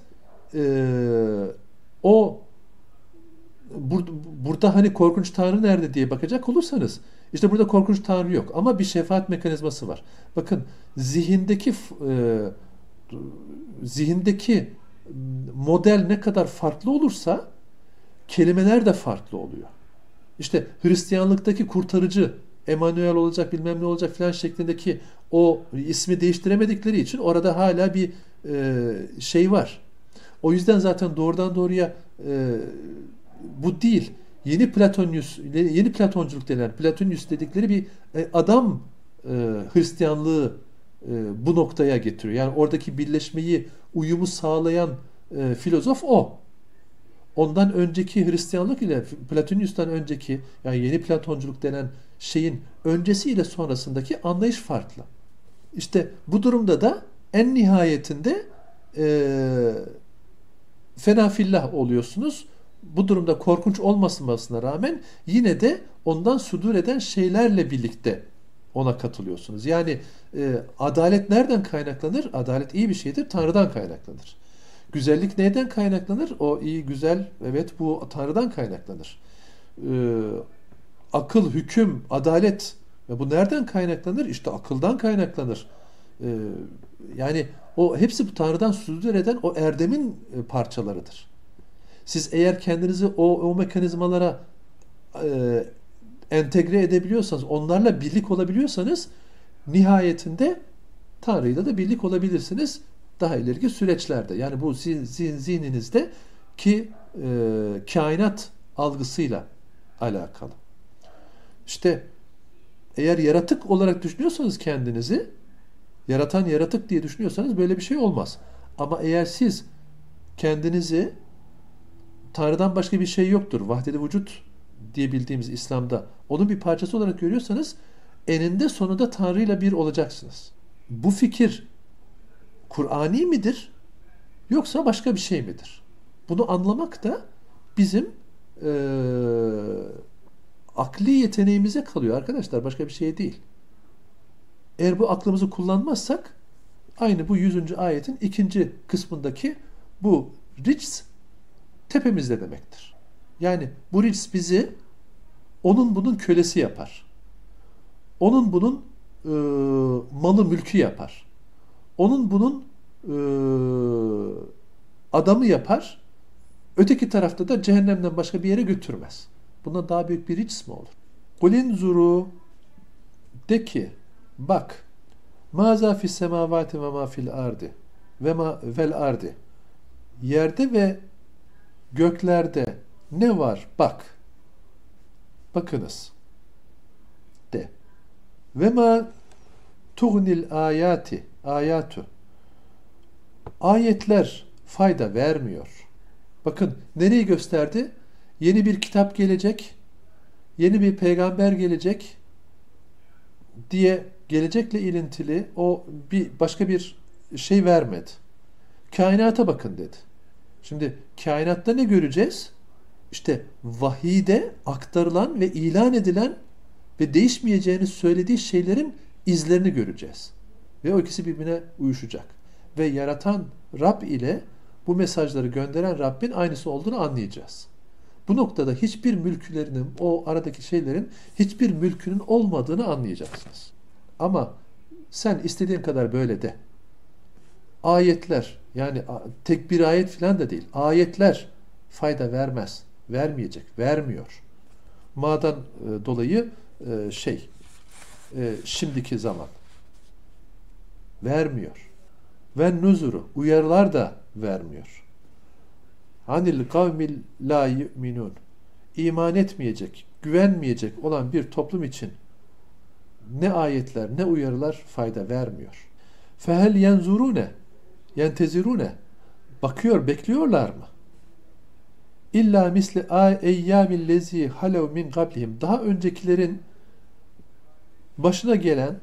e, o Bur- burada hani korkunç Tanrı nerede diye bakacak olursanız, işte burada korkunç Tanrı yok ama bir şefaat mekanizması var. Bakın, zihindeki e, zihindeki model ne kadar farklı olursa kelimeler de farklı oluyor. İşte Hristiyanlıktaki kurtarıcı Emanuel olacak, bilmem ne olacak filan şeklindeki o ismi değiştiremedikleri için orada hala bir e, şey var. O yüzden zaten doğrudan doğruya e, bu değil. Yeni Platonyus, yeni Platonculuk denen, Platonyus dedikleri bir e, adam e, Hristiyanlığı e, bu noktaya getiriyor. Yani oradaki birleşmeyi, uyumu sağlayan e, filozof o. Ondan önceki Hristiyanlık ile Platonyus'tan önceki, yani yeni Platonculuk denen şeyin öncesi ile sonrasındaki anlayış farklı. İşte bu durumda da en nihayetinde e, fenafillah oluyorsunuz. Bu durumda korkunç olmasına rağmen yine de ondan sudur eden şeylerle birlikte ona katılıyorsunuz. Yani e, adalet nereden kaynaklanır? Adalet iyi bir şeydir, Tanrı'dan kaynaklanır. Güzellik neyden kaynaklanır? O iyi, güzel, evet, bu Tanrı'dan kaynaklanır. E, akıl, hüküm, adalet, ve bu nereden kaynaklanır? İşte akıldan kaynaklanır. E, yani o hepsi bu Tanrı'dan sudur eden o erdemin e, parçalarıdır. Siz eğer kendinizi o, o mekanizmalara e, entegre edebiliyorsanız, onlarla birlik olabiliyorsanız, nihayetinde Tanrı'yla da birlik olabilirsiniz daha ileriki süreçlerde. Yani bu sizin zihninizde ki e, kainat algısıyla alakalı. İşte eğer yaratık olarak düşünüyorsanız kendinizi, yaratan yaratık diye düşünüyorsanız böyle bir şey olmaz. Ama eğer siz kendinizi Tanrı'dan başka bir şey yoktur, vahdedi vücut diye bildiğimiz İslam'da onun bir parçası olarak görüyorsanız, eninde sonunda Tanrı'yla bir olacaksınız. Bu fikir Kur'ani midir yoksa başka bir şey midir? Bunu anlamak da bizim e, akli yeteneğimize kalıyor arkadaşlar, başka bir şey değil. Eğer bu aklımızı kullanmazsak, aynı bu yüzüncü ayetin ikinci kısmındaki bu rics tepemizde demektir. Yani bu rics bizi onun bunun kölesi yapar. Onun bunun e, malı mülkü yapar. Onun bunun e, adamı yapar. Öteki tarafta da cehennemden başka bir yere götürmez. Bundan daha büyük bir rics mi olur? Kulin zuru, de ki, bak, maza fis semavati ve ma fil ardi ve ma vel ardi, yerde ve göklerde ne var bak. Bakınız. De. Ve ma tuğnil ayati, ayatu. Ayetler fayda vermiyor. Bakın nereyi gösterdi? Yeni bir kitap gelecek, yeni bir peygamber gelecek diye, gelecekle ilintili o bir başka bir şey vermedi. Kainata bakın dedi. Şimdi kainatta ne göreceğiz? İşte vahide aktarılan ve ilan edilen ve değişmeyeceğini söylediği şeylerin izlerini göreceğiz. Ve o ikisi birbirine uyuşacak. Ve yaratan Rab ile bu mesajları gönderen Rabbin aynısı olduğunu anlayacağız. Bu noktada hiçbir mülklerinin, o aradaki şeylerin hiçbir mülkünün olmadığını anlayacaksınız. Ama Sen istediğin kadar böyle de. Ayetler, yani tek bir ayet falan da değil. Ayetler fayda vermez. Vermeyecek. Vermiyor. Ma'dan e, dolayı e, şey e, şimdiki zaman vermiyor. Ve nuzuru, uyarılar da vermiyor. Hanil kavmil la yu'minun. İman etmeyecek, güvenmeyecek olan bir toplum için ne ayetler ne uyarılar fayda vermiyor. Fehel yenzurune yentezirune, bakıyor, bekliyorlar mı? İlla misli eyyamil lezi halev min qablihim, daha öncekilerin başına gelen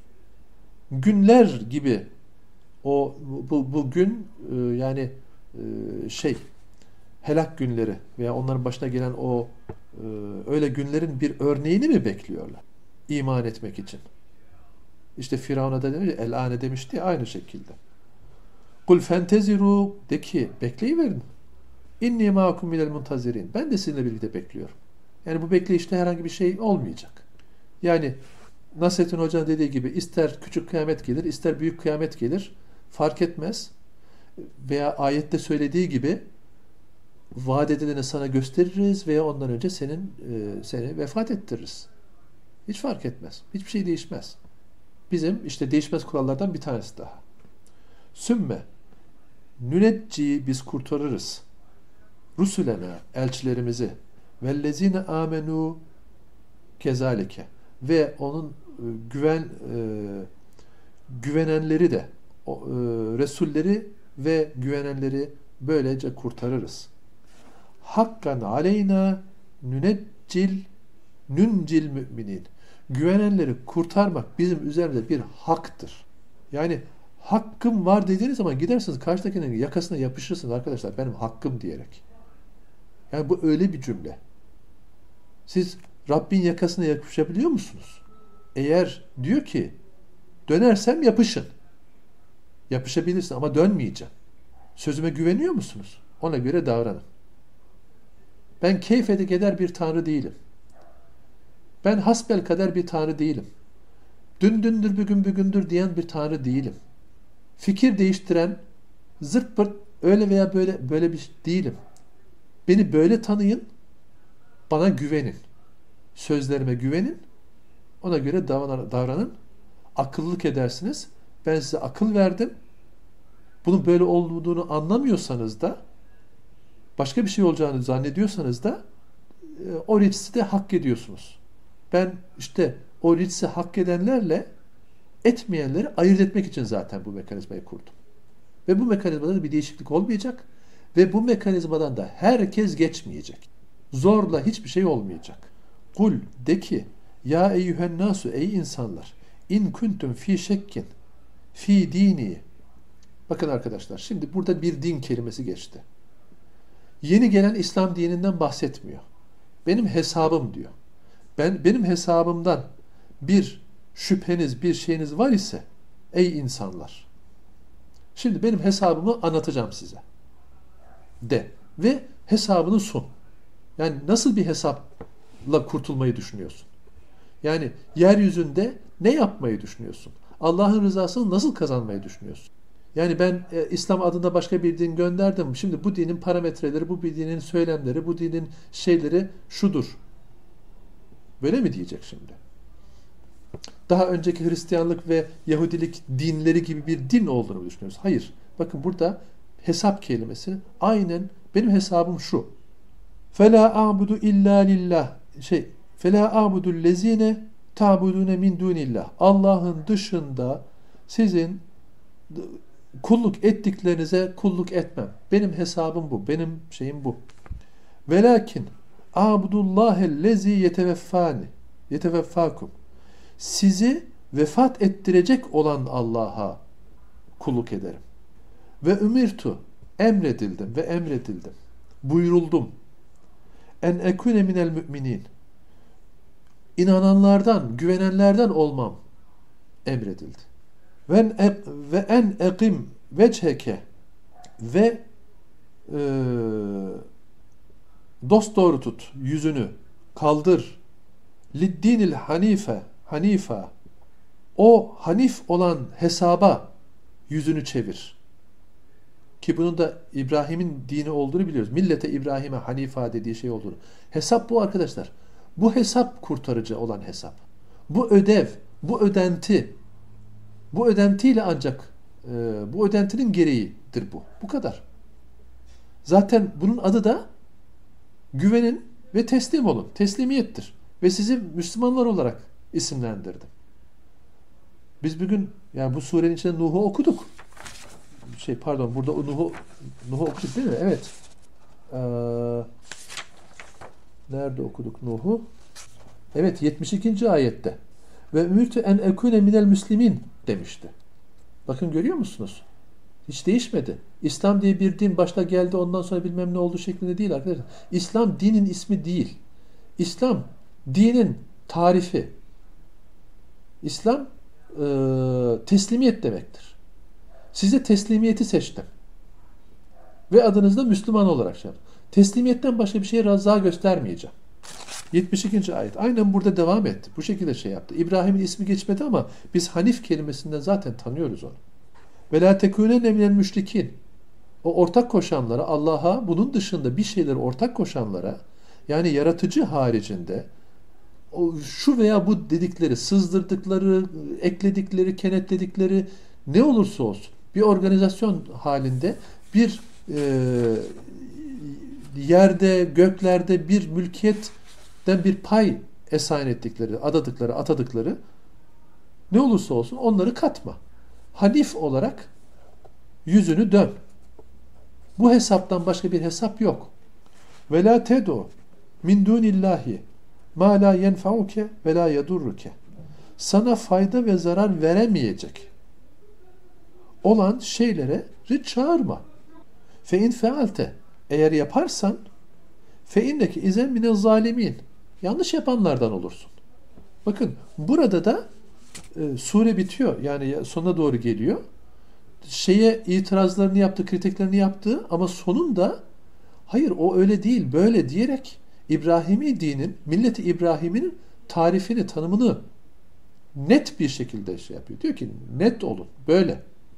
günler gibi. O bu, bu gün e, yani e, şey helak günleri veya onların başına gelen o e, öyle günlerin bir örneğini mi bekliyorlar iman etmek için? İşte Firavun'a da demiş, el-ane demişti ya, aynı şekilde. Kul fenteziru, de ki bekleyiverin. İnni ma'akum minel muntazirin. Ben de sizinle birlikte bekliyorum. Yani bu bekleyişte herhangi bir şey olmayacak. Yani Nasrettin Hoca'nın dediği gibi ister küçük kıyamet gelir, ister büyük kıyamet gelir, fark etmez. Veya ayette söylediği gibi vaat edileni sana gösteririz veya ondan önce senin e, seni vefat ettiririz. Hiç fark etmez. Hiçbir şey değişmez. Bizim işte değişmez kurallardan bir tanesi daha. Sümme nünecci, biz kurtarırız. Rusulena, elçilerimizi, vellezine amenu kezalike, ve onun e, güven e, güvenenleri de o, e, Resulleri ve güvenenleri böylece kurtarırız. Hakkan aleyna nüneccil nüncil müminin. Güvenenleri kurtarmak bizim üzerinde bir haktır. Yani hakkım var dediğiniz zaman gidersiniz karşıdakinin yakasına yapışırsınız arkadaşlar, benim hakkım diyerek. Yani bu öyle bir cümle. Siz Rabbin yakasına yapışabiliyor musunuz? Eğer diyor ki dönersem yapışın. Yapışabilirsin ama dönmeyeceğim. Sözüme güveniyor musunuz? Ona göre davranın. Ben keyfede keder bir tanrı değilim. Ben hasbel kader bir tanrı değilim. Dün dündür bugün bugündür diyen bir tanrı değilim. Fikir değiştiren zırt pırt öyle veya böyle böyle bir şey değilim. Beni böyle tanıyın. Bana güvenin. Sözlerime güvenin. Ona göre davranın. Akıllılık edersiniz. Ben size akıl verdim. Bunun böyle olduğunu anlamıyorsanız da, başka bir şey olacağını zannediyorsanız da o ritsi de hak ediyorsunuz. Ben işte o ritsi hak edenlerle etmeyenleri ayırt etmek için zaten bu mekanizmayı kurdum. Ve bu mekanizmada da bir değişiklik olmayacak. Ve bu mekanizmadan da herkes geçmeyecek. Zorla hiçbir şey olmayacak. Kul, de ki, ya eyyühen nasu, ey insanlar, in kuntum fi şekkin fi dini. Bakın arkadaşlar, şimdi burada bir din kelimesi geçti. Yeni gelen İslam dininden bahsetmiyor. Benim hesabım diyor. Ben benim hesabımdan bir şüpheniz, bir şeyiniz var ise ey insanlar. Şimdi benim hesabımı anlatacağım size. De ve hesabını sun. Yani nasıl bir hesapla kurtulmayı düşünüyorsun? Yani yeryüzünde ne yapmayı düşünüyorsun? Allah'ın rızasını nasıl kazanmayı düşünüyorsun? Yani ben e, İslam adında başka bir din gönderdim. Şimdi bu dinin parametreleri, bu bir dinin söylemleri, bu dinin şeyleri şudur. Böyle mi diyecek şimdi? Daha önceki Hristiyanlık ve Yahudilik dinleri gibi bir din olduğunu düşünüyoruz. Hayır. Bakın burada hesap kelimesi aynen benim hesabım şu. فَلَا أَعْبُدُ اِلَّا لِلّٰهِ şey, فَلَا أَعْبُدُ الَّذ۪ينَ تَعْبُدُونَ مِنْ دُونِ اللّٰهِ Allah'ın dışında sizin kulluk ettiklerinize kulluk etmem. Benim hesabım bu. Benim şeyim bu. Velakin a'budullahellezî yeteveffâni yeteveffâkum. Sizi vefat ettirecek olan Allah'a kulluk ederim. Ve ümirtu, emredildim ve emredildim. Buyuruldum. En ekune minel müminin. İnananlardan, güvenenlerden olmam emredildi. Ve ve en ekim vecheke ve e, dosdoğru tut yüzünü, kaldır. Liddinil hanife, hanifa, O hanif olan hesaba yüzünü çevir. Ki bunun da İbrahim'in dini olduğunu biliyoruz. Millete İbrahim'e hanifa dediği şey olduğunu. Hesap bu arkadaşlar. Bu hesap kurtarıcı olan hesap. Bu ödev, bu ödenti. Bu ödentiyle ancak e, bu ödentinin gereğidir bu. Bu kadar. Zaten bunun adı da güvenin ve teslim olun. Teslimiyettir. Ve sizi Müslümanlar olarak isimlendirdim. Biz bugün yani bu surenin içinde Nuh'u okuduk. Şey pardon burada Nuh'u Nuh'u okuduk değil mi? Evet. Ee, nerede okuduk Nuh'u? Evet yetmiş ikinci ayette. Ve ümirtü en ekune minel müslimin demişti. Bakın görüyor musunuz? Hiç değişmedi. İslam diye bir din başta geldi ondan sonra bilmem ne oldu şeklinde değil arkadaşlar. İslam dinin ismi değil. İslam dinin tarifi. İslam e, teslimiyet demektir. Size teslimiyeti seçtim. Ve adınızda Müslüman olarak şey yaptım. Teslimiyetten başka bir şeye rıza göstermeyeceğim. yetmiş ikinci ayet. Aynen burada devam etti. Bu şekilde şey yaptı. İbrahim'in ismi geçmedi ama biz Hanif kelimesinden zaten tanıyoruz onu. Ve la tekûnenne minel müşrikîn. O ortak koşanlara, Allah'a bunun dışında bir şeyleri ortak koşanlara, yani yaratıcı haricinde o şu veya bu dedikleri, sızdırdıkları, ekledikleri, kenetledikleri ne olursa olsun bir organizasyon halinde bir e, yerde, göklerde bir mülkiyetten bir pay esayen ettikleri, adadıkları, atadıkları ne olursa olsun onları katma. Hanif olarak yüzünü dön. Bu hesaptan başka bir hesap yok. Ve la tedu min dunillahi ma la yenfauke ve la yedurruke. Sana fayda ve zarar veremeyecek olan şeylere çağırma. Fe in fealte. Eğer yaparsan fe inneki izen mine zalimin. Yanlış yapanlardan olursun. Bakın burada da e, sure bitiyor. Yani sonuna doğru geliyor. Şeye itirazlarını yaptı, kritiklerini yaptı ama sonunda hayır o öyle değil, böyle diyerek İbrahimi dinin, milleti İbrahim'in tarifini, tanımını net bir şekilde şey yapıyor. Diyor ki net olun, böyle.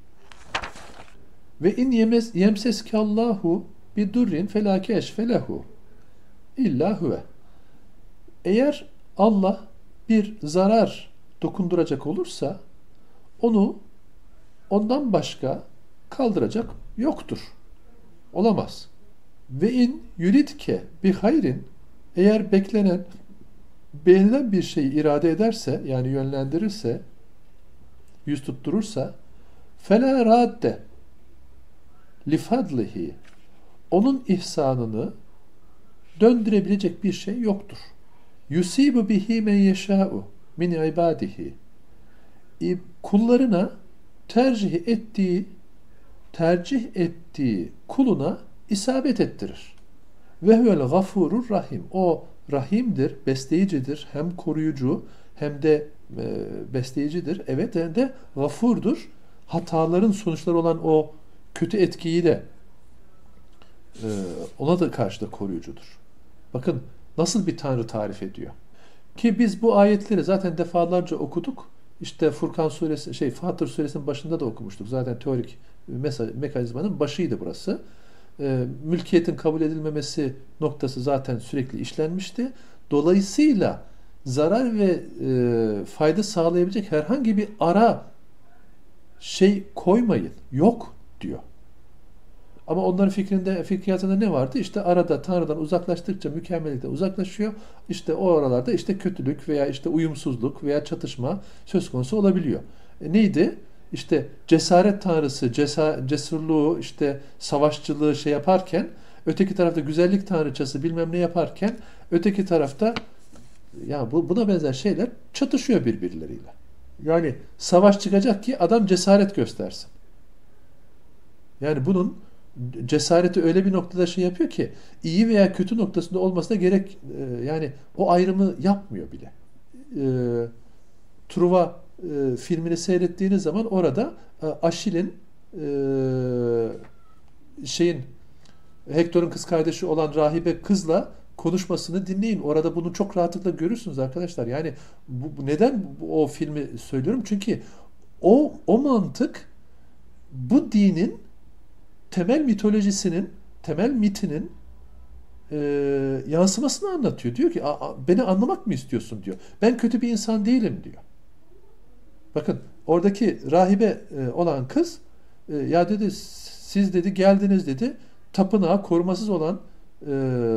Ve in yemseskallahu bi durrin felâke eşfelehu illa huve. Eğer Allah bir zarar dokunduracak olursa onu ondan başka kaldıracak yoktur. Olamaz. Ve in yuridke bi hayrin, eğer beklenen beğenilen bir şeyi irade ederse, yani yönlendirirse, yüz tutturursa fela radde li fadlihi, onun ihsanını döndürebilecek bir şey yoktur. Yusibu bihi men yeşâ'u min ibadihi, kullarına tercih ettiği tercih ettiği kuluna isabet ettirir. Ve huvel gafurur rahim. O rahimdir, besleyicidir, hem koruyucu hem de e, besleyicidir. Evet, hem de gafurdur. Hataların sonuçları olan o kötü etkiyi de e, ona da karşı da koruyucudur. Bakın nasıl bir Tanrı tarif ediyor. Ki biz bu ayetleri zaten defalarca okuduk. İşte Furkan suresi, şey Fatır suresinin başında da okumuştuk. Zaten teorik mesaj, mekanizmanın başıydı burası. E, mülkiyetin kabul edilmemesi noktası zaten sürekli işlenmişti. Dolayısıyla zarar ve e, fayda sağlayabilecek herhangi bir ara şey koymayın. Yok diyor. Ama onların fikrinde, fikriyatında ne vardı? İşte arada Tanrı'dan uzaklaştıkça mükemmellikten uzaklaşıyor. İşte o aralarda işte kötülük veya işte uyumsuzluk veya çatışma söz konusu olabiliyor. E neydi? İşte cesaret tanrısı, cesa, cesurluğu, işte savaşçılığı şey yaparken, öteki tarafta güzellik tanrıçası bilmem ne yaparken, öteki tarafta ya bu, buna benzer şeyler çatışıyor birbirleriyle. Yani savaş çıkacak ki adam cesaret göstersin. Yani bunun cesareti öyle bir noktada şey yapıyor ki iyi veya kötü noktasında olmasına gerek e, yani o ayrımı yapmıyor bile. E, Truva e, filmini seyrettiğiniz zaman orada e, Aşil'in e, şeyin Hektor'un kız kardeşi olan rahibe kızla konuşmasını dinleyin. Orada bunu çok rahatlıkla görürsünüz arkadaşlar. Yani bu, bu- neden bu- o filmi söylüyorum? Çünkü o o mantık bu dinin temel mitolojisinin, temel mitinin e, yansımasını anlatıyor. Diyor ki "A- a- beni anlamak mı istiyorsun?" diyor. Ben kötü bir insan değilim diyor. Bakın oradaki rahibe e, olan kız e, ya dedi siz dedi geldiniz dedi tapınağı korumasız olan e,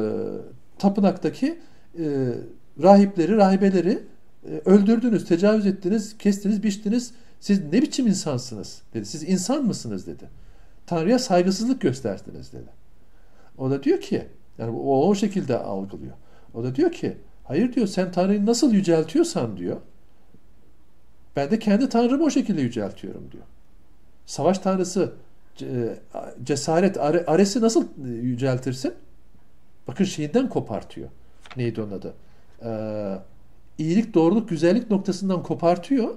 tapınaktaki e, rahipleri, rahibeleri e, öldürdünüz, tecavüz ettiniz, kestiniz, biçtiniz. Siz ne biçim insansınız dedi. Siz insan mısınız dedi. Tanrı'ya saygısızlık gösterdiniz dedi. O da diyor ki yani o o şekilde algılıyor. O da diyor ki hayır diyor sen Tanrı'yı nasıl yüceltiyorsan diyor. Ben de kendi tanrımı o şekilde yüceltiyorum diyor. Savaş tanrısı e, cesaret Ares'i nasıl yüceltirsin? Bakın şeyinden kopartıyor. Neydi onun adı? Ee, iyilik, doğruluk, güzellik noktasından kopartıyor.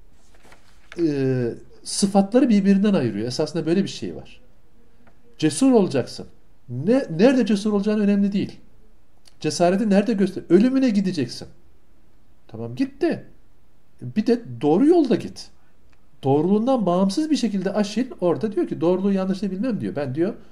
Ee, sıfatları birbirinden ayırıyor. Esasında böyle bir şey var. Cesur olacaksın. Ne, nerede cesur olacağın önemli değil. Cesareti nerede göster? Ölümüne gideceksin. Tamam gitti. Bir de doğru yolda git. Doğruluğundan bağımsız bir şekilde Aşil orada diyor ki doğruluğu yanlışlığı bilmem diyor. Ben diyor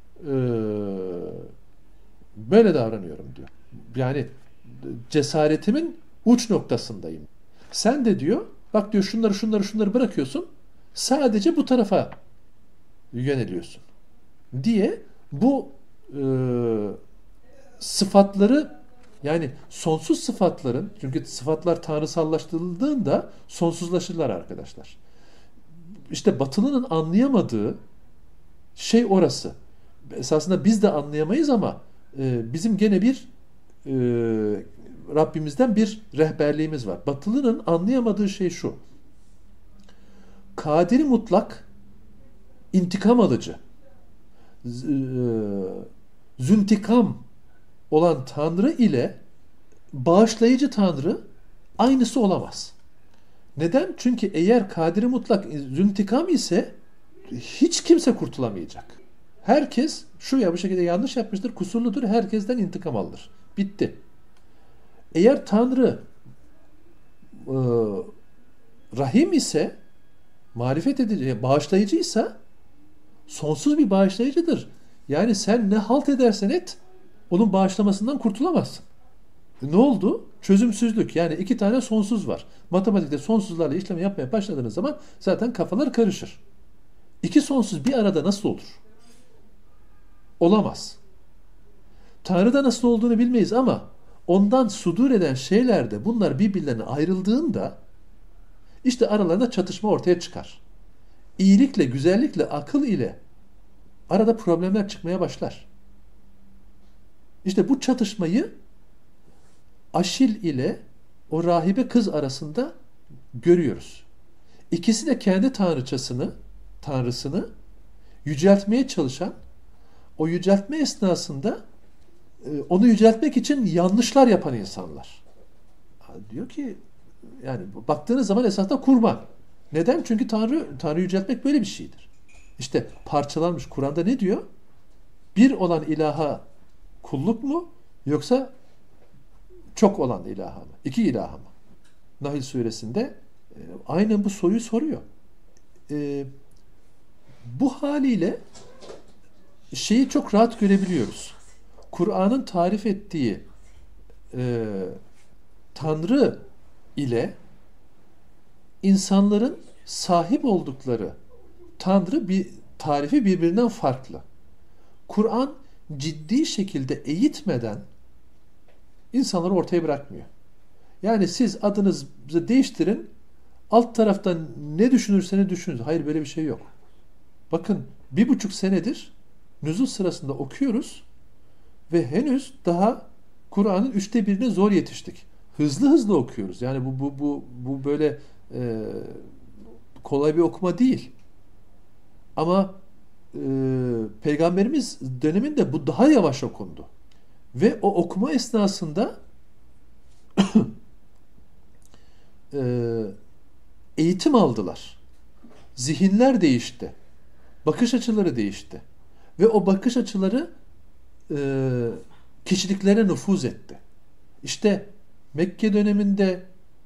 eee, böyle davranıyorum diyor. Yani cesaretimin uç noktasındayım. Sen de diyor bak diyor şunları şunları şunları bırakıyorsun. Sadece bu tarafa yöneliyorsun. Diye bu eee, sıfatları yani sonsuz sıfatların çünkü sıfatlar tanrısallaştırıldığında sonsuzlaşırlar arkadaşlar. İşte Batılı'nın anlayamadığı şey orası. Esasında biz de anlayamayız ama e, bizim gene bir e, Rabbimizden bir rehberliğimiz var. Batılı'nın anlayamadığı şey şu. Kadiri mutlak, intikam alıcı, z- e, züntikam olan Tanrı ile bağışlayıcı Tanrı aynısı olamaz. Neden? Çünkü eğer kadiri mutlak züntikam ise hiç kimse kurtulamayacak. Herkes şu ya bu şekilde yanlış yapmıştır, kusurludur, herkesten intikam alır. Bitti. Eğer Tanrı e, rahim ise, marifet edici, bağışlayıcıysa sonsuz bir bağışlayıcıdır. Yani sen ne halt edersen et, onun bağışlamasından kurtulamazsın. Ne oldu? Çözümsüzlük. Yani iki tane sonsuz var. Matematikte sonsuzlarla işlem yapmaya başladığınız zaman zaten kafalar karışır. İki sonsuz bir arada nasıl olur? Olamaz. Tanrı'da nasıl olduğunu bilmeyiz ama ondan sudur eden şeylerde bunlar birbirlerine ayrıldığında işte aralarında çatışma ortaya çıkar. İyilikle, güzellikle, akıl ile arada problemler çıkmaya başlar. İşte bu çatışmayı Aşil ile o rahibe kız arasında görüyoruz. İkisi de kendi tanrıçasını, tanrısını yüceltmeye çalışan, o yüceltme esnasında e, onu yüceltmek için yanlışlar yapan insanlar. Diyor ki yani baktığınız zaman esasında kurban. Neden? Çünkü Tanrı Tanrı yüceltmek böyle bir şeydir. İşte parçalanmış. Kur'an'da ne diyor? Bir olan ilaha kulluk mu yoksa çok olan ilaha mı? İki ilaha mı? Nahl suresinde e, aynen bu soruyu soruyor. E, bu haliyle şeyi çok rahat görebiliyoruz. Kur'an'ın tarif ettiği e, Tanrı ile insanların sahip oldukları Tanrı bir tarifi birbirinden farklı. Kur'an ciddi şekilde eğitmeden insanları ortaya bırakmıyor. Yani siz adınızı değiştirin, alt taraftan ne düşünürseniz düşünün. Hayır böyle bir şey yok. Bakın bir buçuk senedir nüzul sırasında okuyoruz ve henüz daha Kur'an'ın üçte birine zor yetiştik. Hızlı hızlı okuyoruz. Yani bu bu bu bu böyle e, kolay bir okuma değil. Ama e, Peygamberimiz döneminde bu daha yavaş okundu. Ve o okuma esnasında e, eğitim aldılar. Zihinler değişti. Bakış açıları değişti. Ve o bakış açıları e, kişiliklere nüfuz etti. İşte Mekke döneminde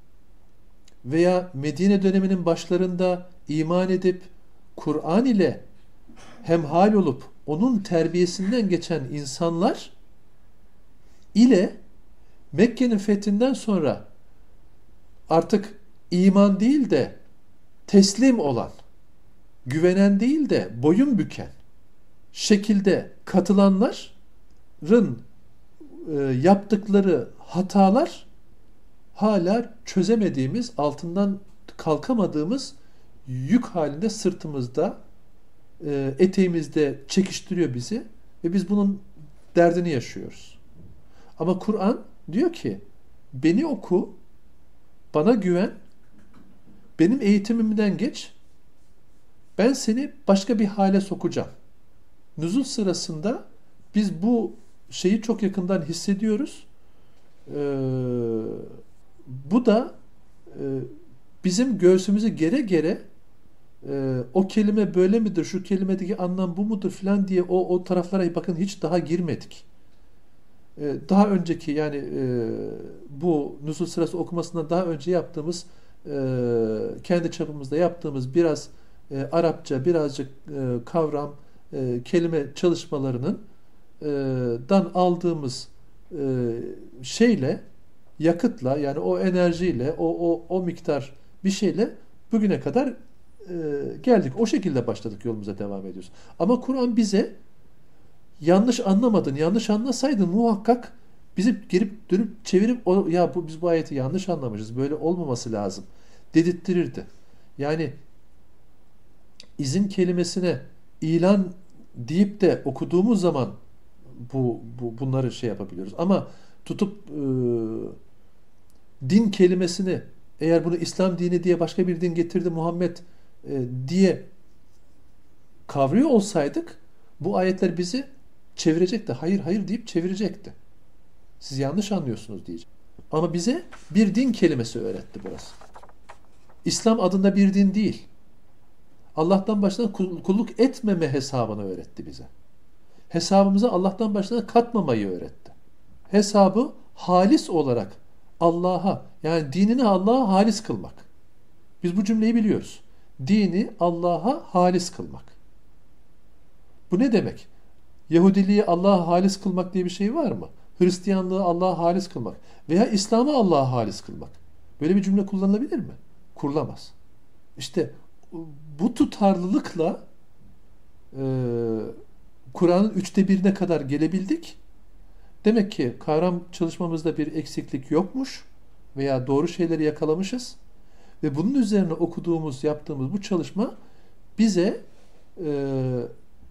veya Medine döneminin başlarında iman edip Kur'an ile hemhal olup onun terbiyesinden geçen insanlar ile Mekke'nin fethinden sonra artık iman değil de teslim olan, güvenen değil de boyun büken şekilde katılanların e, yaptıkları hatalar hala çözemediğimiz, altından kalkamadığımız yük halinde sırtımızda, e, eteğimizde çekiştiriyor bizi ve biz bunun derdini yaşıyoruz. Ama Kur'an diyor ki, beni oku, bana güven, benim eğitimimden geç, ben seni başka bir hale sokacağım. Nüzul sırasında biz bu şeyi çok yakından hissediyoruz. Ee, bu da e, bizim göğsümüzü gere gere e, o kelime böyle midir, şu kelimedeki anlam bu mudur filan diye o, o taraflara bakın hiç daha girmedik. Ee, daha önceki yani e, bu nüzul sırası okumasından daha önce yaptığımız e, kendi çapımızda yaptığımız biraz e, Arapça birazcık e, kavram e, kelime çalışmalarının e, dan aldığımız e, şeyle yakıtla yani o enerjiyle o, o, o miktar bir şeyle bugüne kadar e, geldik. O şekilde başladık, yolumuza devam ediyoruz. Ama Kur'an bize yanlış anlamadın, yanlış anlasaydın muhakkak bizi gelip dönüp çevirip o, ya bu biz bu ayeti yanlış anlamışız, böyle olmaması lazım dedirttirirdi. Yani izin kelimesine ilan deyip de okuduğumuz zaman bu, bu bunları şey yapabiliyoruz. Ama tutup e, din kelimesini, eğer bunu İslam dini diye başka bir din getirdi Muhammed e, diye kavruyor olsaydık bu ayetler bizi çevirecekti. Hayır hayır deyip çevirecekti. Siz yanlış anlıyorsunuz diyecek. Ama bize bir din kelimesi öğretti burası. İslam adında bir din değil. Allah'tan başına kulluk etmeme hesabını öğretti bize. Hesabımıza Allah'tan başına katmamayı öğretti. Hesabı halis olarak Allah'a, yani dinini Allah'a halis kılmak. Biz bu cümleyi biliyoruz. Dini Allah'a halis kılmak. Bu ne demek? Yahudiliği Allah'a halis kılmak diye bir şey var mı? Hristiyanlığı Allah'a halis kılmak veya İslam'ı Allah'a halis kılmak. Böyle bir cümle kullanılabilir mi? Kurulamaz. İşte bu tutarlılıkla e, Kur'an'ın üçte birine kadar gelebildik. Demek ki kavram çalışmamızda bir eksiklik yokmuş veya doğru şeyleri yakalamışız. Ve bunun üzerine okuduğumuz, yaptığımız bu çalışma bize e,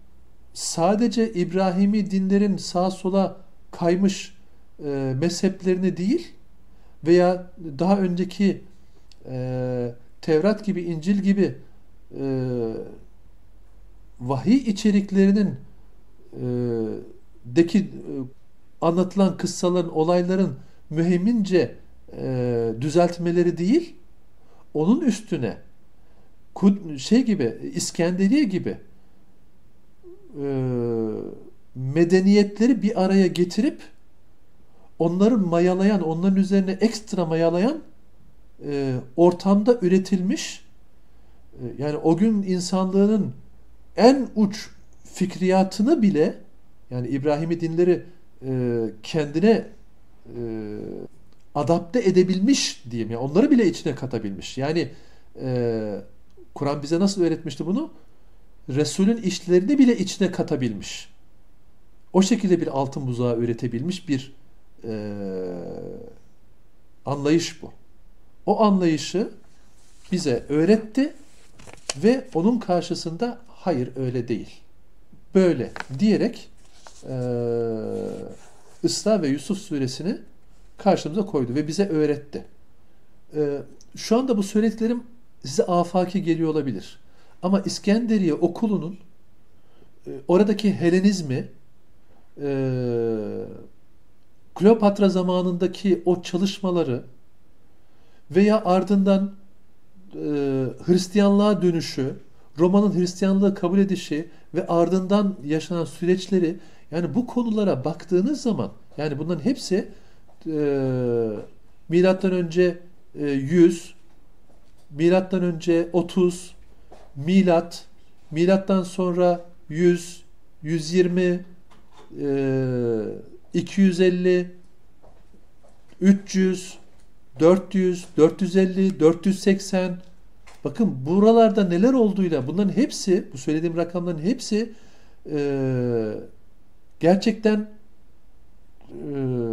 sadece İbrahimi dinlerin sağa sola kaymış e, mezheplerini değil veya daha önceki e, Tevrat gibi, İncil gibi e, vahiy içeriklerinin e, deki e, anlatılan kıssaların, olayların mühemmince e, düzeltmeleri değil, onun üstüne şey gibi, İskenderiye gibi e, medeniyetleri bir araya getirip onları mayalayan, onların üzerine ekstra mayalayan e, ortamda üretilmiş e, yani o gün insanlığının en uç fikriyatını bile, yani İbrahimi dinleri e, kendine e, adapte edebilmiş diyeyim. Yani onları bile içine katabilmiş. Yani e, Kur'an bize nasıl öğretmişti bunu? Resul'ün işlerini bile içine katabilmiş. O şekilde bir altın buzağı üretebilmiş bir e, anlayış bu. O anlayışı bize öğretti ve onun karşısında hayır öyle değil, böyle diyerek e, İsra ve Yusuf suresini karşımıza koydu ve bize öğretti. E, şu anda bu söylediklerim size afaki geliyor olabilir. Ama İskenderiye okulunun e, oradaki Helenizmi, e, Kleopatra zamanındaki o çalışmaları veya ardından e, Hristiyanlığa dönüşü, Roma'nın Hristiyanlığı kabul edişi ve ardından yaşanan süreçleri, yani bu konulara baktığınız zaman Yani bunların hepsi e, milattan önce e, yüz, milattan önce otuz, milat, milattan sonra yüz, yüz yirmi, e, iki yüz elli, üç yüz, dört yüz, dört yüz elli, dört yüz seksen. Bakın buralarda neler olduğuyla bunların hepsi, bu söylediğim rakamların hepsi e, gerçekten e,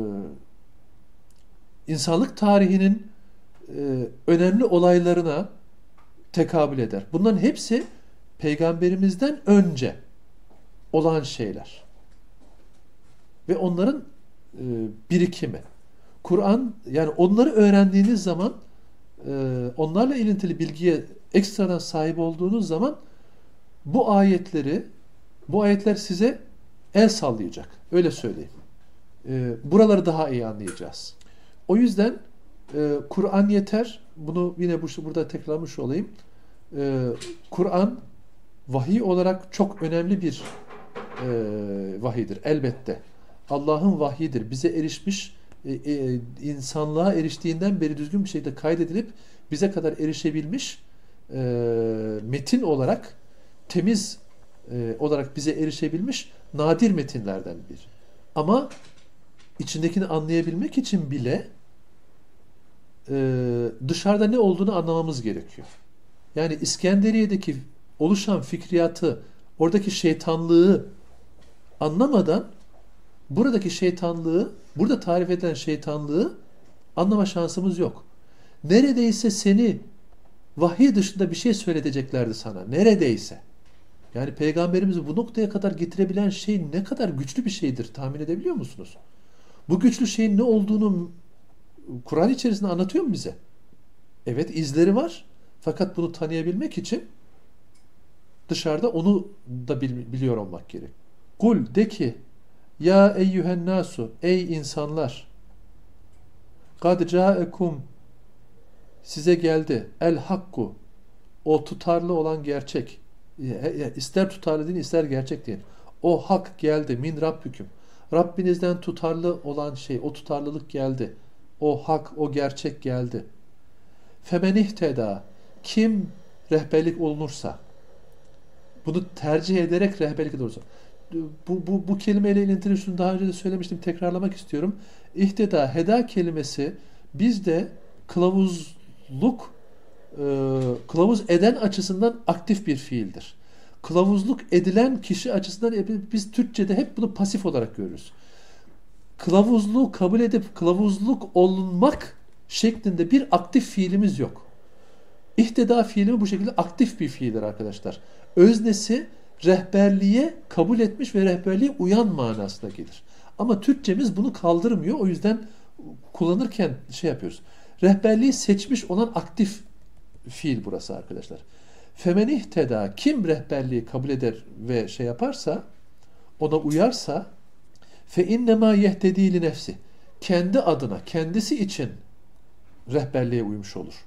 insanlık tarihinin e, önemli olaylarına tekabül eder. Bunların hepsi peygamberimizden önce olan şeyler. Ve onların e, birikimi. Kur'an, yani onları öğrendiğiniz zaman e, onlarla ilintili bilgiye ekstradan sahip olduğunuz zaman bu ayetleri bu ayetler size el sallayacak. Öyle söyleyeyim. E, buraları daha iyi anlayacağız. O yüzden e, Kur'an yeter. Bunu yine bu, burada tekrarlamış olayım. E, Kur'an vahiy olarak çok önemli bir e, vahiydir. Elbette. Allah'ın vahyidir. Bize erişmiş, e, e, insanlığa eriştiğinden beri düzgün bir şekilde kaydedilip bize kadar erişebilmiş e, metin olarak, temiz e, olarak bize erişebilmiş nadir metinlerden biri. Ama içindekini anlayabilmek için bile e, dışarıda ne olduğunu anlamamız gerekiyor. Yani İskenderiye'deki oluşan fikriyatı, oradaki şeytanlığı anlamadan buradaki şeytanlığı, burada tarif edilen şeytanlığı anlama şansımız yok. Neredeyse seni vahiy dışında bir şey söyleteceklerdi sana. Neredeyse. Yani peygamberimizi bu noktaya kadar getirebilen şey ne kadar güçlü bir şeydir tahmin edebiliyor musunuz? Bu güçlü şeyin ne olduğunu Kur'an içerisinde anlatıyor mu bize? Evet, izleri var. Fakat bunu tanıyabilmek için dışarıda onu da biliyor olmak gerek. Kul, de ki, ya eyyühen nasu, ey insanlar, kad caekum, size geldi el hakku, o tutarlı olan gerçek, ister tutarlı deyin ister gerçek deyin, o hak geldi, min rabbüküm, Rabbinizden tutarlı olan şey, o tutarlılık geldi, o hak, o gerçek geldi. Femen ihteda, kim rehberlik olunursa, bunu tercih ederek rehberlik olursa, bu, bu, bu kelimeyle ilintili şunu daha önce de söylemiştim, tekrarlamak istiyorum. İhtida, heda kelimesi bizde kılavuzluk e, kılavuz eden açısından aktif bir fiildir. Kılavuzluk edilen kişi açısından biz Türkçe'de hep bunu pasif olarak görürüz. Kılavuzluğu kabul edip kılavuzluk olunmak şeklinde bir aktif fiilimiz yok. İhtida fiili bu şekilde aktif bir fiildir arkadaşlar. Öznesi rehberliğe kabul etmiş ve rehberliğe uyan manasına gelir. Ama Türkçemiz bunu kaldırmıyor. O yüzden kullanırken şey yapıyoruz. Rehberliği seçmiş olan aktif fiil burası arkadaşlar. Femen ihteda, kim rehberliği kabul eder ve şey yaparsa, ona uyarsa, fe innema yehtedi li nefsi, kendi adına, kendisi için rehberliğe uymuş olur.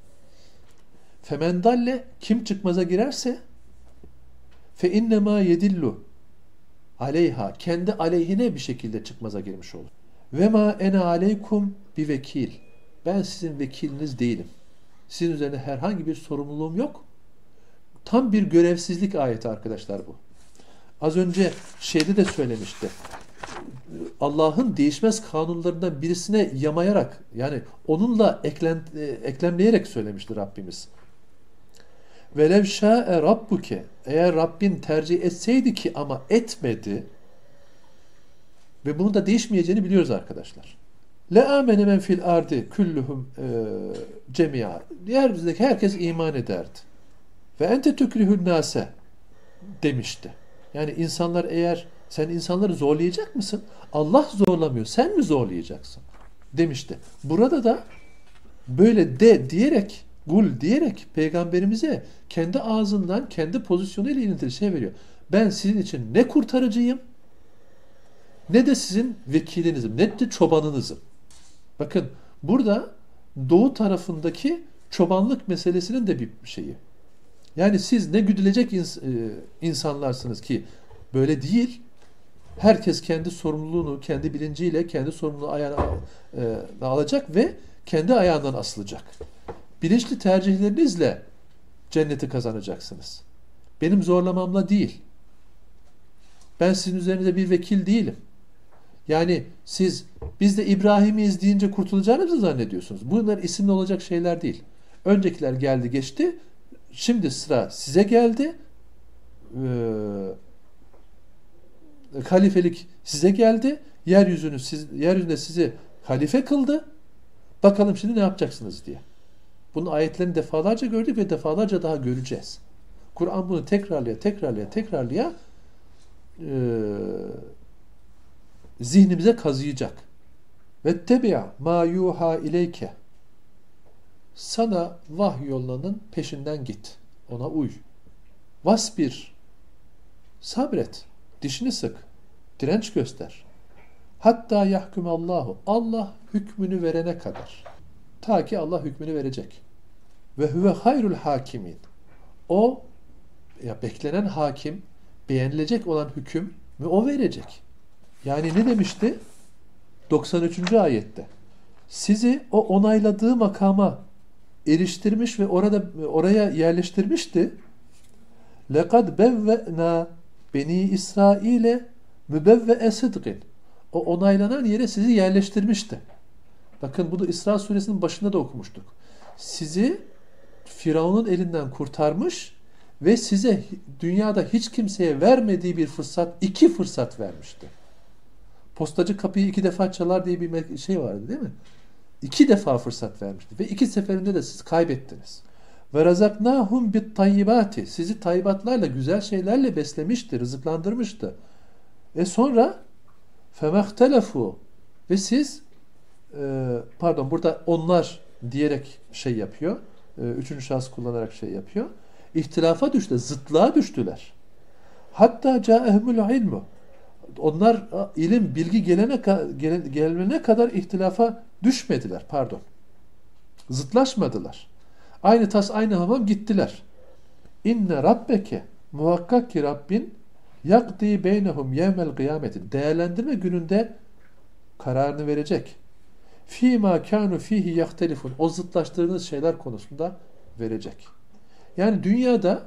Femen dalle, kim çıkmaza girerse, fe innema yedillu aleyha, kendi aleyhine bir şekilde çıkmaza girmiş olur. Ve ma ene aleykum bi vekil, ben sizin vekiliniz değilim. Sizin üzerine herhangi bir sorumluluğum yok. Tam bir görevsizlik ayeti arkadaşlar bu. Az önce şeyde de söylemişti. Allah'ın değişmez kanunlarından birisine yamayarak, yani onunla eklen, eklemleyerek söylemişti Rabbimiz. Velev şa'e rabbuke, eğer Rabbin tercih etseydi ki ama etmedi ve bunun da değişmeyeceğini biliyoruz arkadaşlar. Le amene men fil ardi kulluhum cemia. Yeryüzündeki herkes iman ederdi. Ve ente tükrihün nase demişti. Yani insanlar, eğer sen insanları zorlayacak mısın? Allah zorlamıyor. Sen mi zorlayacaksın? Demişti. Burada da böyle de diyerek, gul diyerek peygamberimize kendi ağzından, kendi pozisyonuyla ilintili şey veriyor. Ben sizin için ne kurtarıcıyım, ne de sizin vekilinizim, ne de çobanınızım. Bakın burada doğu tarafındaki çobanlık meselesinin de bir şeyi. Yani siz ne güdülecek ins- insanlarsınız ki böyle değil. Herkes kendi sorumluluğunu, kendi bilinciyle kendi sorumluluğunu ayağına e, alacak ve kendi ayağından asılacak. Bilinçli tercihlerinizle cenneti kazanacaksınız. Benim zorlamamla değil. Ben sizin üzerinize bir vekil değilim. Yani siz biz de İbrahim'iyiz deyince kurtulacağınızı zannediyorsunuz. Bunlar isimli olacak şeyler değil. Öncekiler geldi geçti. Şimdi sıra size geldi. Ee, halifelik size geldi. Yeryüzünü siz, yeryüzünde sizi halife kıldı. Bakalım şimdi ne yapacaksınız diye. Bunun ayetlerini defalarca gördük ve defalarca daha göreceğiz. Kur'an bunu tekrarlaya, tekrarlaya, tekrarlaya e, zihnimize kazıyacak. Vettebi'a ma yuha ileyke. Sana vahy yollananın peşinden git. Ona uy. Vasbir. Sabret. Dişini sık. Direnç göster. Hatta yahkumallahu. Allah hükmünü verene kadar. Ta ki Allah hükmünü verecek. Ve huve hayrul hakimin. O ya beklenen hakim, beğenilecek olan hüküm ve o verecek. Yani ne demişti? doksan üçüncü ayette. Sizi o onayladığı makama eriştirmiş ve orada oraya yerleştirmişti. Lekad bevve'na beni İsrail'e mübevve'e sıdgin. O onaylanan yere sizi yerleştirmişti. Bakın bunu İsra suresinin başında da okumuştuk. Sizi Firavun'un elinden kurtarmış ve size dünyada hiç kimseye vermediği bir fırsat, iki fırsat vermişti. Postacı kapıyı iki defa çalar diye bir şey vardı değil mi? İki defa fırsat vermişti. Ve iki seferinde de siz kaybettiniz. Ve razaknahum bit tayyibati. Sizi tayyibatlarla, güzel şeylerle beslemişti, rızıklandırmıştı. E sonra femehtelefu ve siz e, pardon burada onlar diyerek şey yapıyor. E, üçüncü şahıs kullanarak şey yapıyor. İhtilafa düştü, zıtlığa düştüler. Hatta caehumul ilmu. Onlar ilim, bilgi gelene, gelene kadar ihtilafa düşmediler. Pardon. Zıtlaşmadılar. Aynı tas, aynı hamam gittiler. İnne rabbeke muhakkak ki Rabbin yakdi beynehum yevmel kıyameti. Değerlendirme gününde kararını verecek. Fîmâ kânu fîhî yahtelifun. O zıtlaştırdığınız şeyler konusunda verecek. Yani dünyada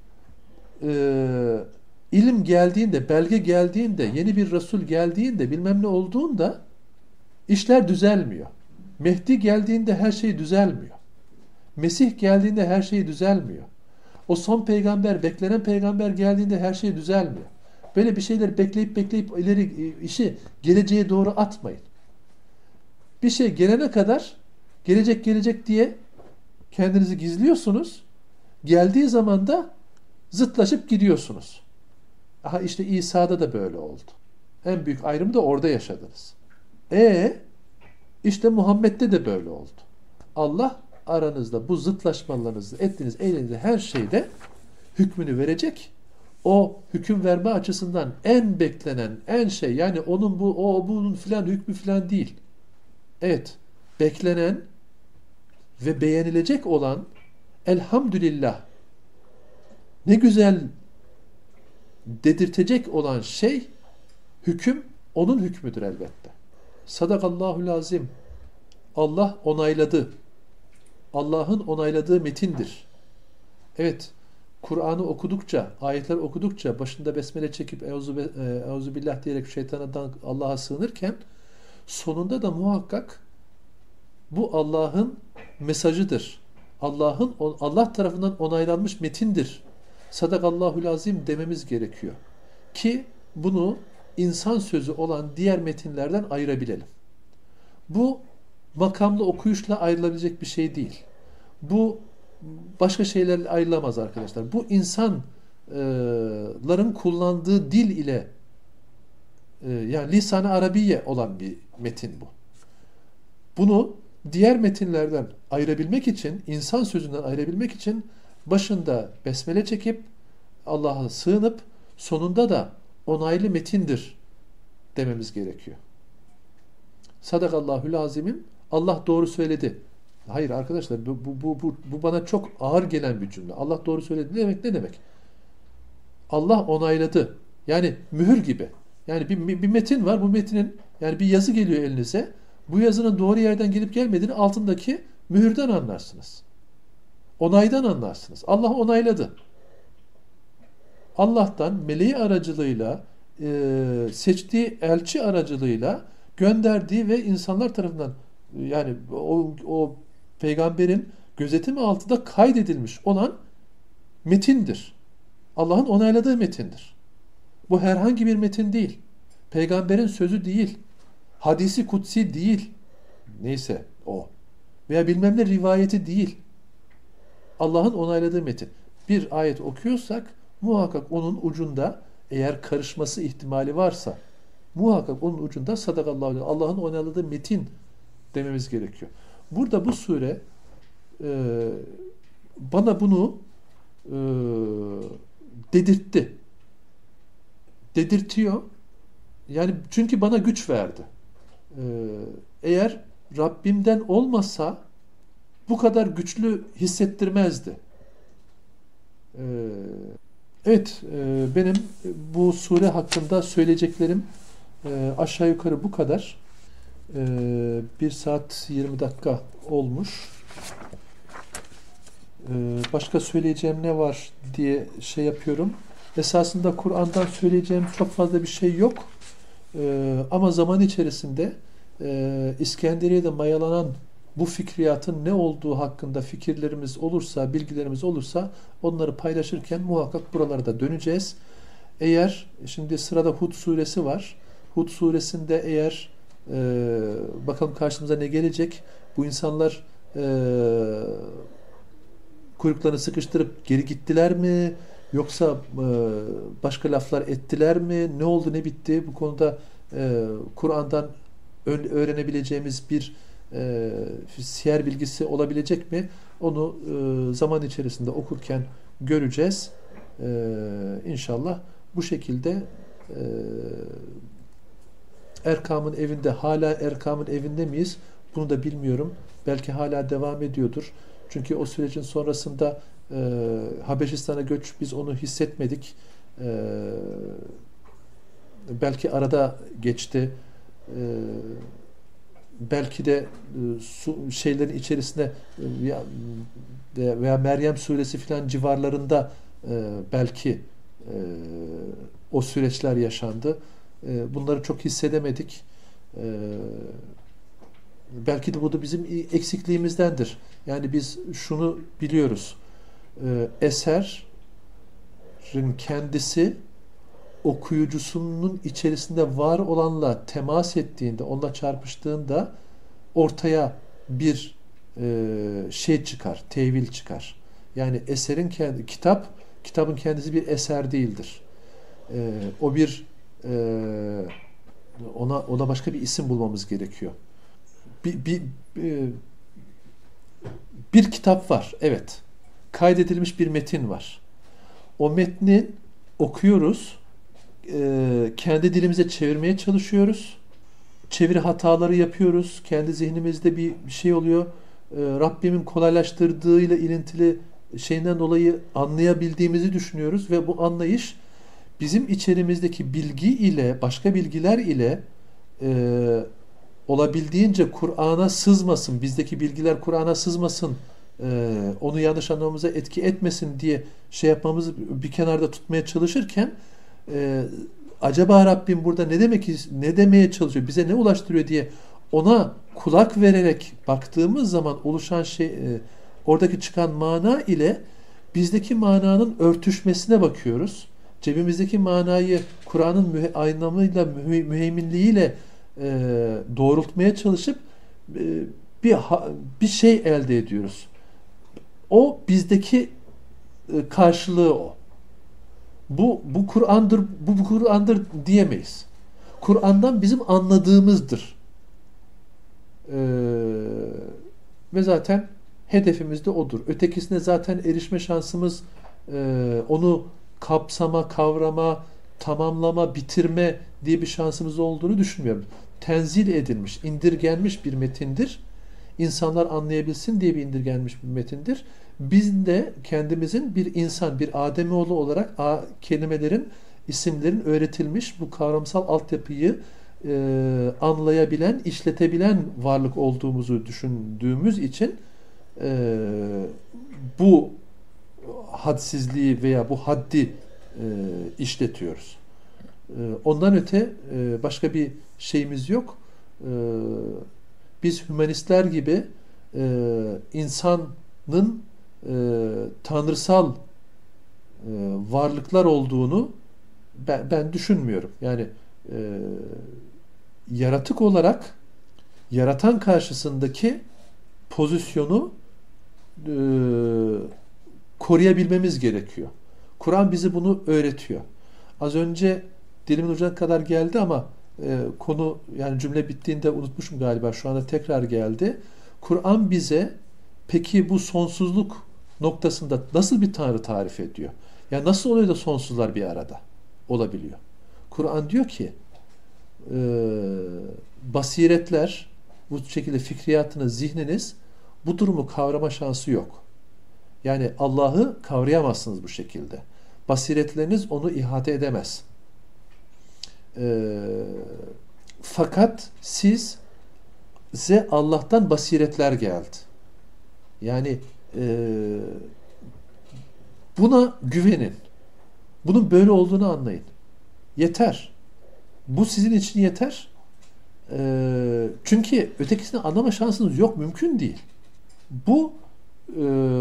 e, ilim geldiğinde, belge geldiğinde, yeni bir Resul geldiğinde, bilmem ne olduğunda işler düzelmiyor. Mehdi geldiğinde her şey düzelmiyor. Mesih geldiğinde her şey düzelmiyor. O son peygamber, beklenen peygamber geldiğinde her şey düzelmiyor. Böyle bir şeyler bekleyip bekleyip ileri işi geleceğe doğru atmayın. Bir şey gelene kadar gelecek gelecek diye kendinizi gizliyorsunuz. Geldiği zaman da zıtlaşıp gidiyorsunuz. Aha işte İsa'da da böyle oldu. En büyük ayrımı da orada yaşadınız. E işte Muhammed'de de böyle oldu. Allah aranızda bu zıtlaşmalarınızı ettiğiniz eğlendiğiniz her şeyde hükmünü verecek. O hüküm verme açısından en beklenen en şey yani onun bu o bunun filan hükmü filan değil. Evet, beklenen ve beğenilecek olan elhamdülillah ne güzel dedirtecek olan şey hüküm onun hükmüdür elbette. Sadakallahul azim. Allah onayladı. Allah'ın onayladığı metindir. Evet, Kur'an'ı okudukça, ayetler okudukça başında besmele çekip Euzubillah diyerek şeytandan Allah'a sığınırken sonunda da muhakkak bu Allah'ın mesajıdır. Allah'ın Allah tarafından onaylanmış metindir. Sadakallahul azim dememiz gerekiyor. Ki bunu insan sözü olan diğer metinlerden ayırabilelim. Bu makamlı okuyuşla ayrılabilecek bir şey değil. Bu başka şeylerle ayrılamaz arkadaşlar. Bu insanların kullandığı dil ile yani lisan-ı arabiye olan bir metin bu. Bunu diğer metinlerden ayırabilmek için, insan sözünden ayırabilmek için başında besmele çekip Allah'a sığınıp sonunda da onaylı metindir dememiz gerekiyor. Sadakallahül azimin Allah doğru söyledi. Hayır arkadaşlar bu, bu, bu, bu, bu bana çok ağır gelen bir cümle. Allah doğru söyledi ne demek ne demek? Allah onayladı. Yani mühür gibi. Yani bir, bir metin var. Bu metinin yani bir yazı geliyor elinize. Bu yazının doğru yerden gelip gelmediğini altındaki mühürden anlarsınız. Onaydan anlarsınız. Allah onayladı. Allah'tan meleği aracılığıyla e, seçtiği elçi aracılığıyla gönderdiği ve insanlar tarafından yani o, o peygamberin gözetimi altında kaydedilmiş olan metindir. Allah'ın onayladığı metindir. Bu herhangi bir metin değil. Peygamberin sözü değil. Hadisi kutsi değil. Neyse o. Veya bilmem ne rivayeti değil. Allah'ın onayladığı metin. Bir ayet okuyorsak muhakkak onun ucunda eğer karışması ihtimali varsa muhakkak onun ucunda sadakallahu aleyhi Allah'ın onayladığı metin dememiz gerekiyor. Burada bu sure e, bana bunu e, dedirtti. Dedirtiyor. Yani çünkü bana güç verdi. E, eğer Rabbimden olmasa bu kadar güçlü hissettirmezdi. E, evet, e, benim bu sure hakkında söyleyeceklerim e, aşağı yukarı bu kadar. E, bir saat yirmi dakika olmuş. E, başka söyleyeceğim ne var diye şey yapıyorum. Esasında Kur'an'dan söyleyeceğim çok fazla bir şey yok. E, ama zaman içerisinde e, İskenderiye'de mayalanan bu fikriyatın ne olduğu hakkında fikirlerimiz olursa, bilgilerimiz olursa onları paylaşırken muhakkak buralara döneceğiz. Eğer, şimdi sırada Hud suresi var. Hud suresinde eğer e, bakalım karşımıza ne gelecek? Bu insanlar e, kuyruklarını sıkıştırıp geri gittiler mi? Yoksa e, başka laflar ettiler mi? Ne oldu, ne bitti? Bu konuda e, Kur'an'dan öğrenebileceğimiz bir e, siyer bilgisi olabilecek mi? Onu e, zaman içerisinde okurken göreceğiz. E, İnşallah bu şekilde e, Erkam'ın evinde, hala Erkam'ın evinde miyiz? Bunu da bilmiyorum. Belki hala devam ediyordur. Çünkü o sürecin sonrasında e, Habeşistan'a göç, biz onu hissetmedik. E, belki arada geçti. E, belki de e, su, şeylerin içerisinde e, veya Meryem suresi filan civarlarında e, belki e, o süreçler yaşandı. E, bunları çok hissedemedik. E, belki de bu da bizim eksikliğimizdendir. Yani biz şunu biliyoruz. E, eserin kendisi okuyucusunun içerisinde var olanla temas ettiğinde, onunla çarpıştığında ortaya bir e, şey çıkar, tevil çıkar. Yani eserin kendi, kitap, kitabın kendisi bir eser değildir. E, o bir e, ona ona başka bir isim bulmamız gerekiyor. Bir, bir, bir, bir kitap var, evet. Kaydedilmiş bir metin var. O metni okuyoruz, e, kendi dilimize çevirmeye çalışıyoruz. Çeviri hataları yapıyoruz. Kendi zihnimizde bir şey oluyor. E, Rabbimin kolaylaştırdığıyla ilintili şeyinden dolayı anlayabildiğimizi düşünüyoruz ve bu anlayış bizim içerimizdeki bilgi ile, başka bilgiler ile e, olabildiğince Kur'an'a sızmasın, bizdeki bilgiler Kur'an'a sızmasın, e, onu yanlış anlamamıza etki etmesin diye şey yapmamızı bir kenarda tutmaya çalışırken e, acaba Rabbim burada ne demek, ne demeye çalışıyor, bize ne ulaştırıyor diye ona kulak vererek baktığımız zaman oluşan şey, e, oradaki çıkan mana ile bizdeki mananın örtüşmesine bakıyoruz. Cebimizdeki manayı Kur'an'ın mühe, anlamıyla, mühe, müheyminliğiyle e, doğrultmaya çalışıp e, bir bir şey elde ediyoruz. O bizdeki e, karşılığı o. Bu bu Kur'an'dır, bu, bu Kur'an'dır diyemeyiz. Kur'an'dan bizim anladığımızdır. Ee, ve zaten hedefimiz de odur. Ötekisine zaten erişme şansımız, e, onu kapsama, kavrama, tamamlama, bitirme diye bir şansımız olduğunu düşünmüyorum. Tenzil edilmiş, indirgenmiş bir metindir. İnsanlar anlayabilsin diye bir indirgenmiş bir metindir. Biz de kendimizin bir insan, bir Ademoğlu olarak a, kelimelerin isimlerin öğretilmiş bu kavramsal altyapıyı e, anlayabilen, işletebilen varlık olduğumuzu düşündüğümüz için e, bu hadsizliği veya bu haddi e, işletiyoruz. E, ondan öte e, başka bir şeyimiz yok. E, biz hümanistler gibi e, insanın e, tanrısal e, varlıklar olduğunu ben, ben düşünmüyorum. Yani e, yaratık olarak yaratan karşısındaki pozisyonu e, koruyabilmemiz gerekiyor. Kur'an bizi bunu öğretiyor. Az önce dilimin ucuna kadar geldi ama e, konu yani cümle bittiğinde unutmuşum galiba. Şu anda tekrar geldi. Kur'an bize peki bu sonsuzluk noktasında nasıl bir tanrı tarif ediyor? Ya nasıl oluyor da sonsuzlar bir arada olabiliyor? Kur'an diyor ki e, basiretler bu şekilde fikriyatınız, zihniniz bu durumu kavrama şansı yok. Yani Allah'ı kavrayamazsınız bu şekilde. Basiretleriniz onu ihate edemez. E, fakat siz size Allah'tan basiretler geldi. Yani e, buna güvenin. Bunun böyle olduğunu anlayın. Yeter. Bu sizin için yeter. E, çünkü ötekisini anlama şansınız yok. Mümkün değil. Bu e,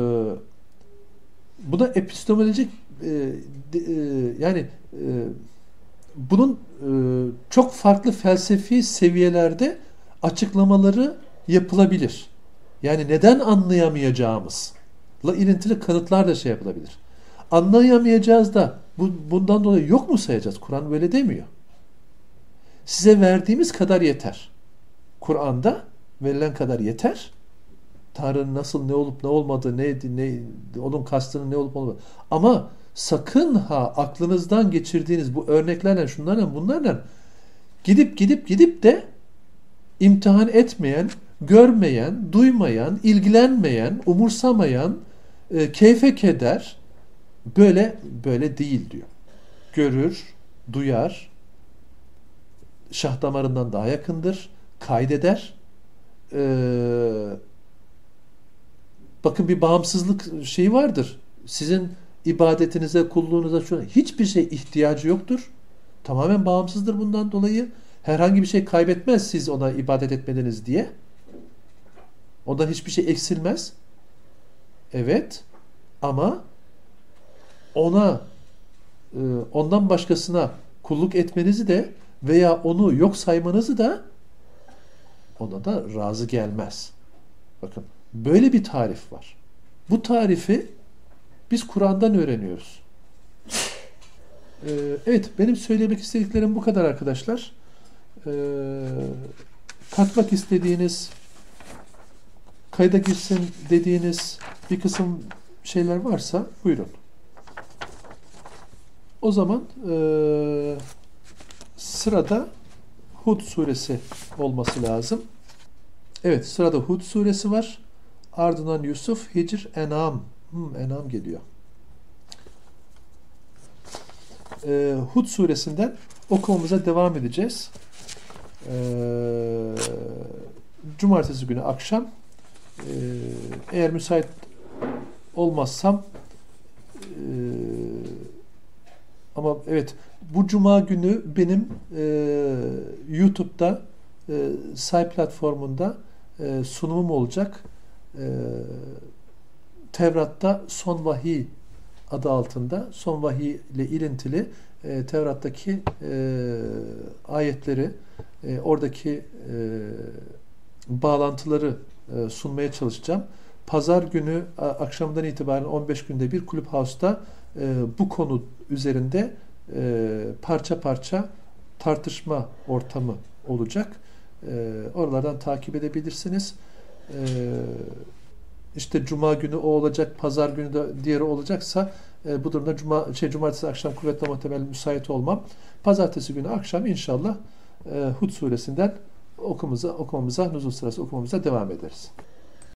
bu da epistemolojik e, de, e, yani e, bunun e, çok farklı felsefi seviyelerde açıklamaları yapılabilir. Yani neden anlayamayacağımızla ilintili kanıtlar da şey yapılabilir. Anlayamayacağız da bu, bundan dolayı yok mu sayacağız? Kur'an böyle demiyor. Size verdiğimiz kadar yeter. Kur'an'da verilen kadar yeter. Tanrı'nın nasıl ne olup ne olmadığı, neydi, ne, onun kastının ne olup olmadığı. Ama sakın ha aklınızdan geçirdiğiniz bu örneklerle, şunlarla, bunlarla gidip gidip gidip de imtihan etmeyen, görmeyen, duymayan, ilgilenmeyen, umursamayan, e, keyfe keder, böyle böyle değil diyor. Görür, duyar, şah damarından daha yakındır, kaydeder. Ee, bakın bir bağımsızlık şeyi vardır. Sizin ibadetinize, kulluğunuza şu hiçbir şey ihtiyacı yoktur. Tamamen bağımsızdır bundan dolayı. Herhangi bir şey kaybetmez siz ona ibadet etmediniz diye. Ondan hiçbir şey eksilmez. Evet. Ama ona ondan başkasına kulluk etmenizi de veya onu yok saymanızı da ona da razı gelmez. Bakın böyle bir tarif var. Bu tarifi biz Kur'an'dan öğreniyoruz. Ee, evet, benim söylemek istediklerim bu kadar arkadaşlar. Ee, katmak istediğiniz, kayda girsin dediğiniz bir kısım şeyler varsa buyurun. O zaman e, sırada Hud suresi olması lazım. Evet, sırada Hud suresi var. Ardından Yusuf, Hicr, En'am. Hmm, En'am geliyor. Ee, Hud suresinden okumamıza devam edeceğiz. Ee, Cumartesi günü akşam e, eğer müsait olmazsam e, ama evet bu cuma günü benim e, YouTube'da e, Say platformunda e, sunumum olacak. E, Tevrat'ta Son Vahiy adı altında Son Vahiy ile ilintili e, Tevrat'taki e, ayetleri, e, oradaki e, bağlantıları e, sunmaya çalışacağım. Pazar günü a, akşamdan itibaren on beş günde bir Clubhouse'da e, bu konu üzerinde e, parça parça tartışma ortamı olacak. E, oralardan takip edebilirsiniz. E, işte Cuma günü o olacak, Pazar günü de diğeri olacaksa e, bu durumda Cuma, şey, Cumartesi akşam kuvvetle muhtemel müsait olmam. Pazartesi günü akşam inşallah e, Hud suresinden okumamıza, okumamıza, nuzul sırası okumamıza devam ederiz.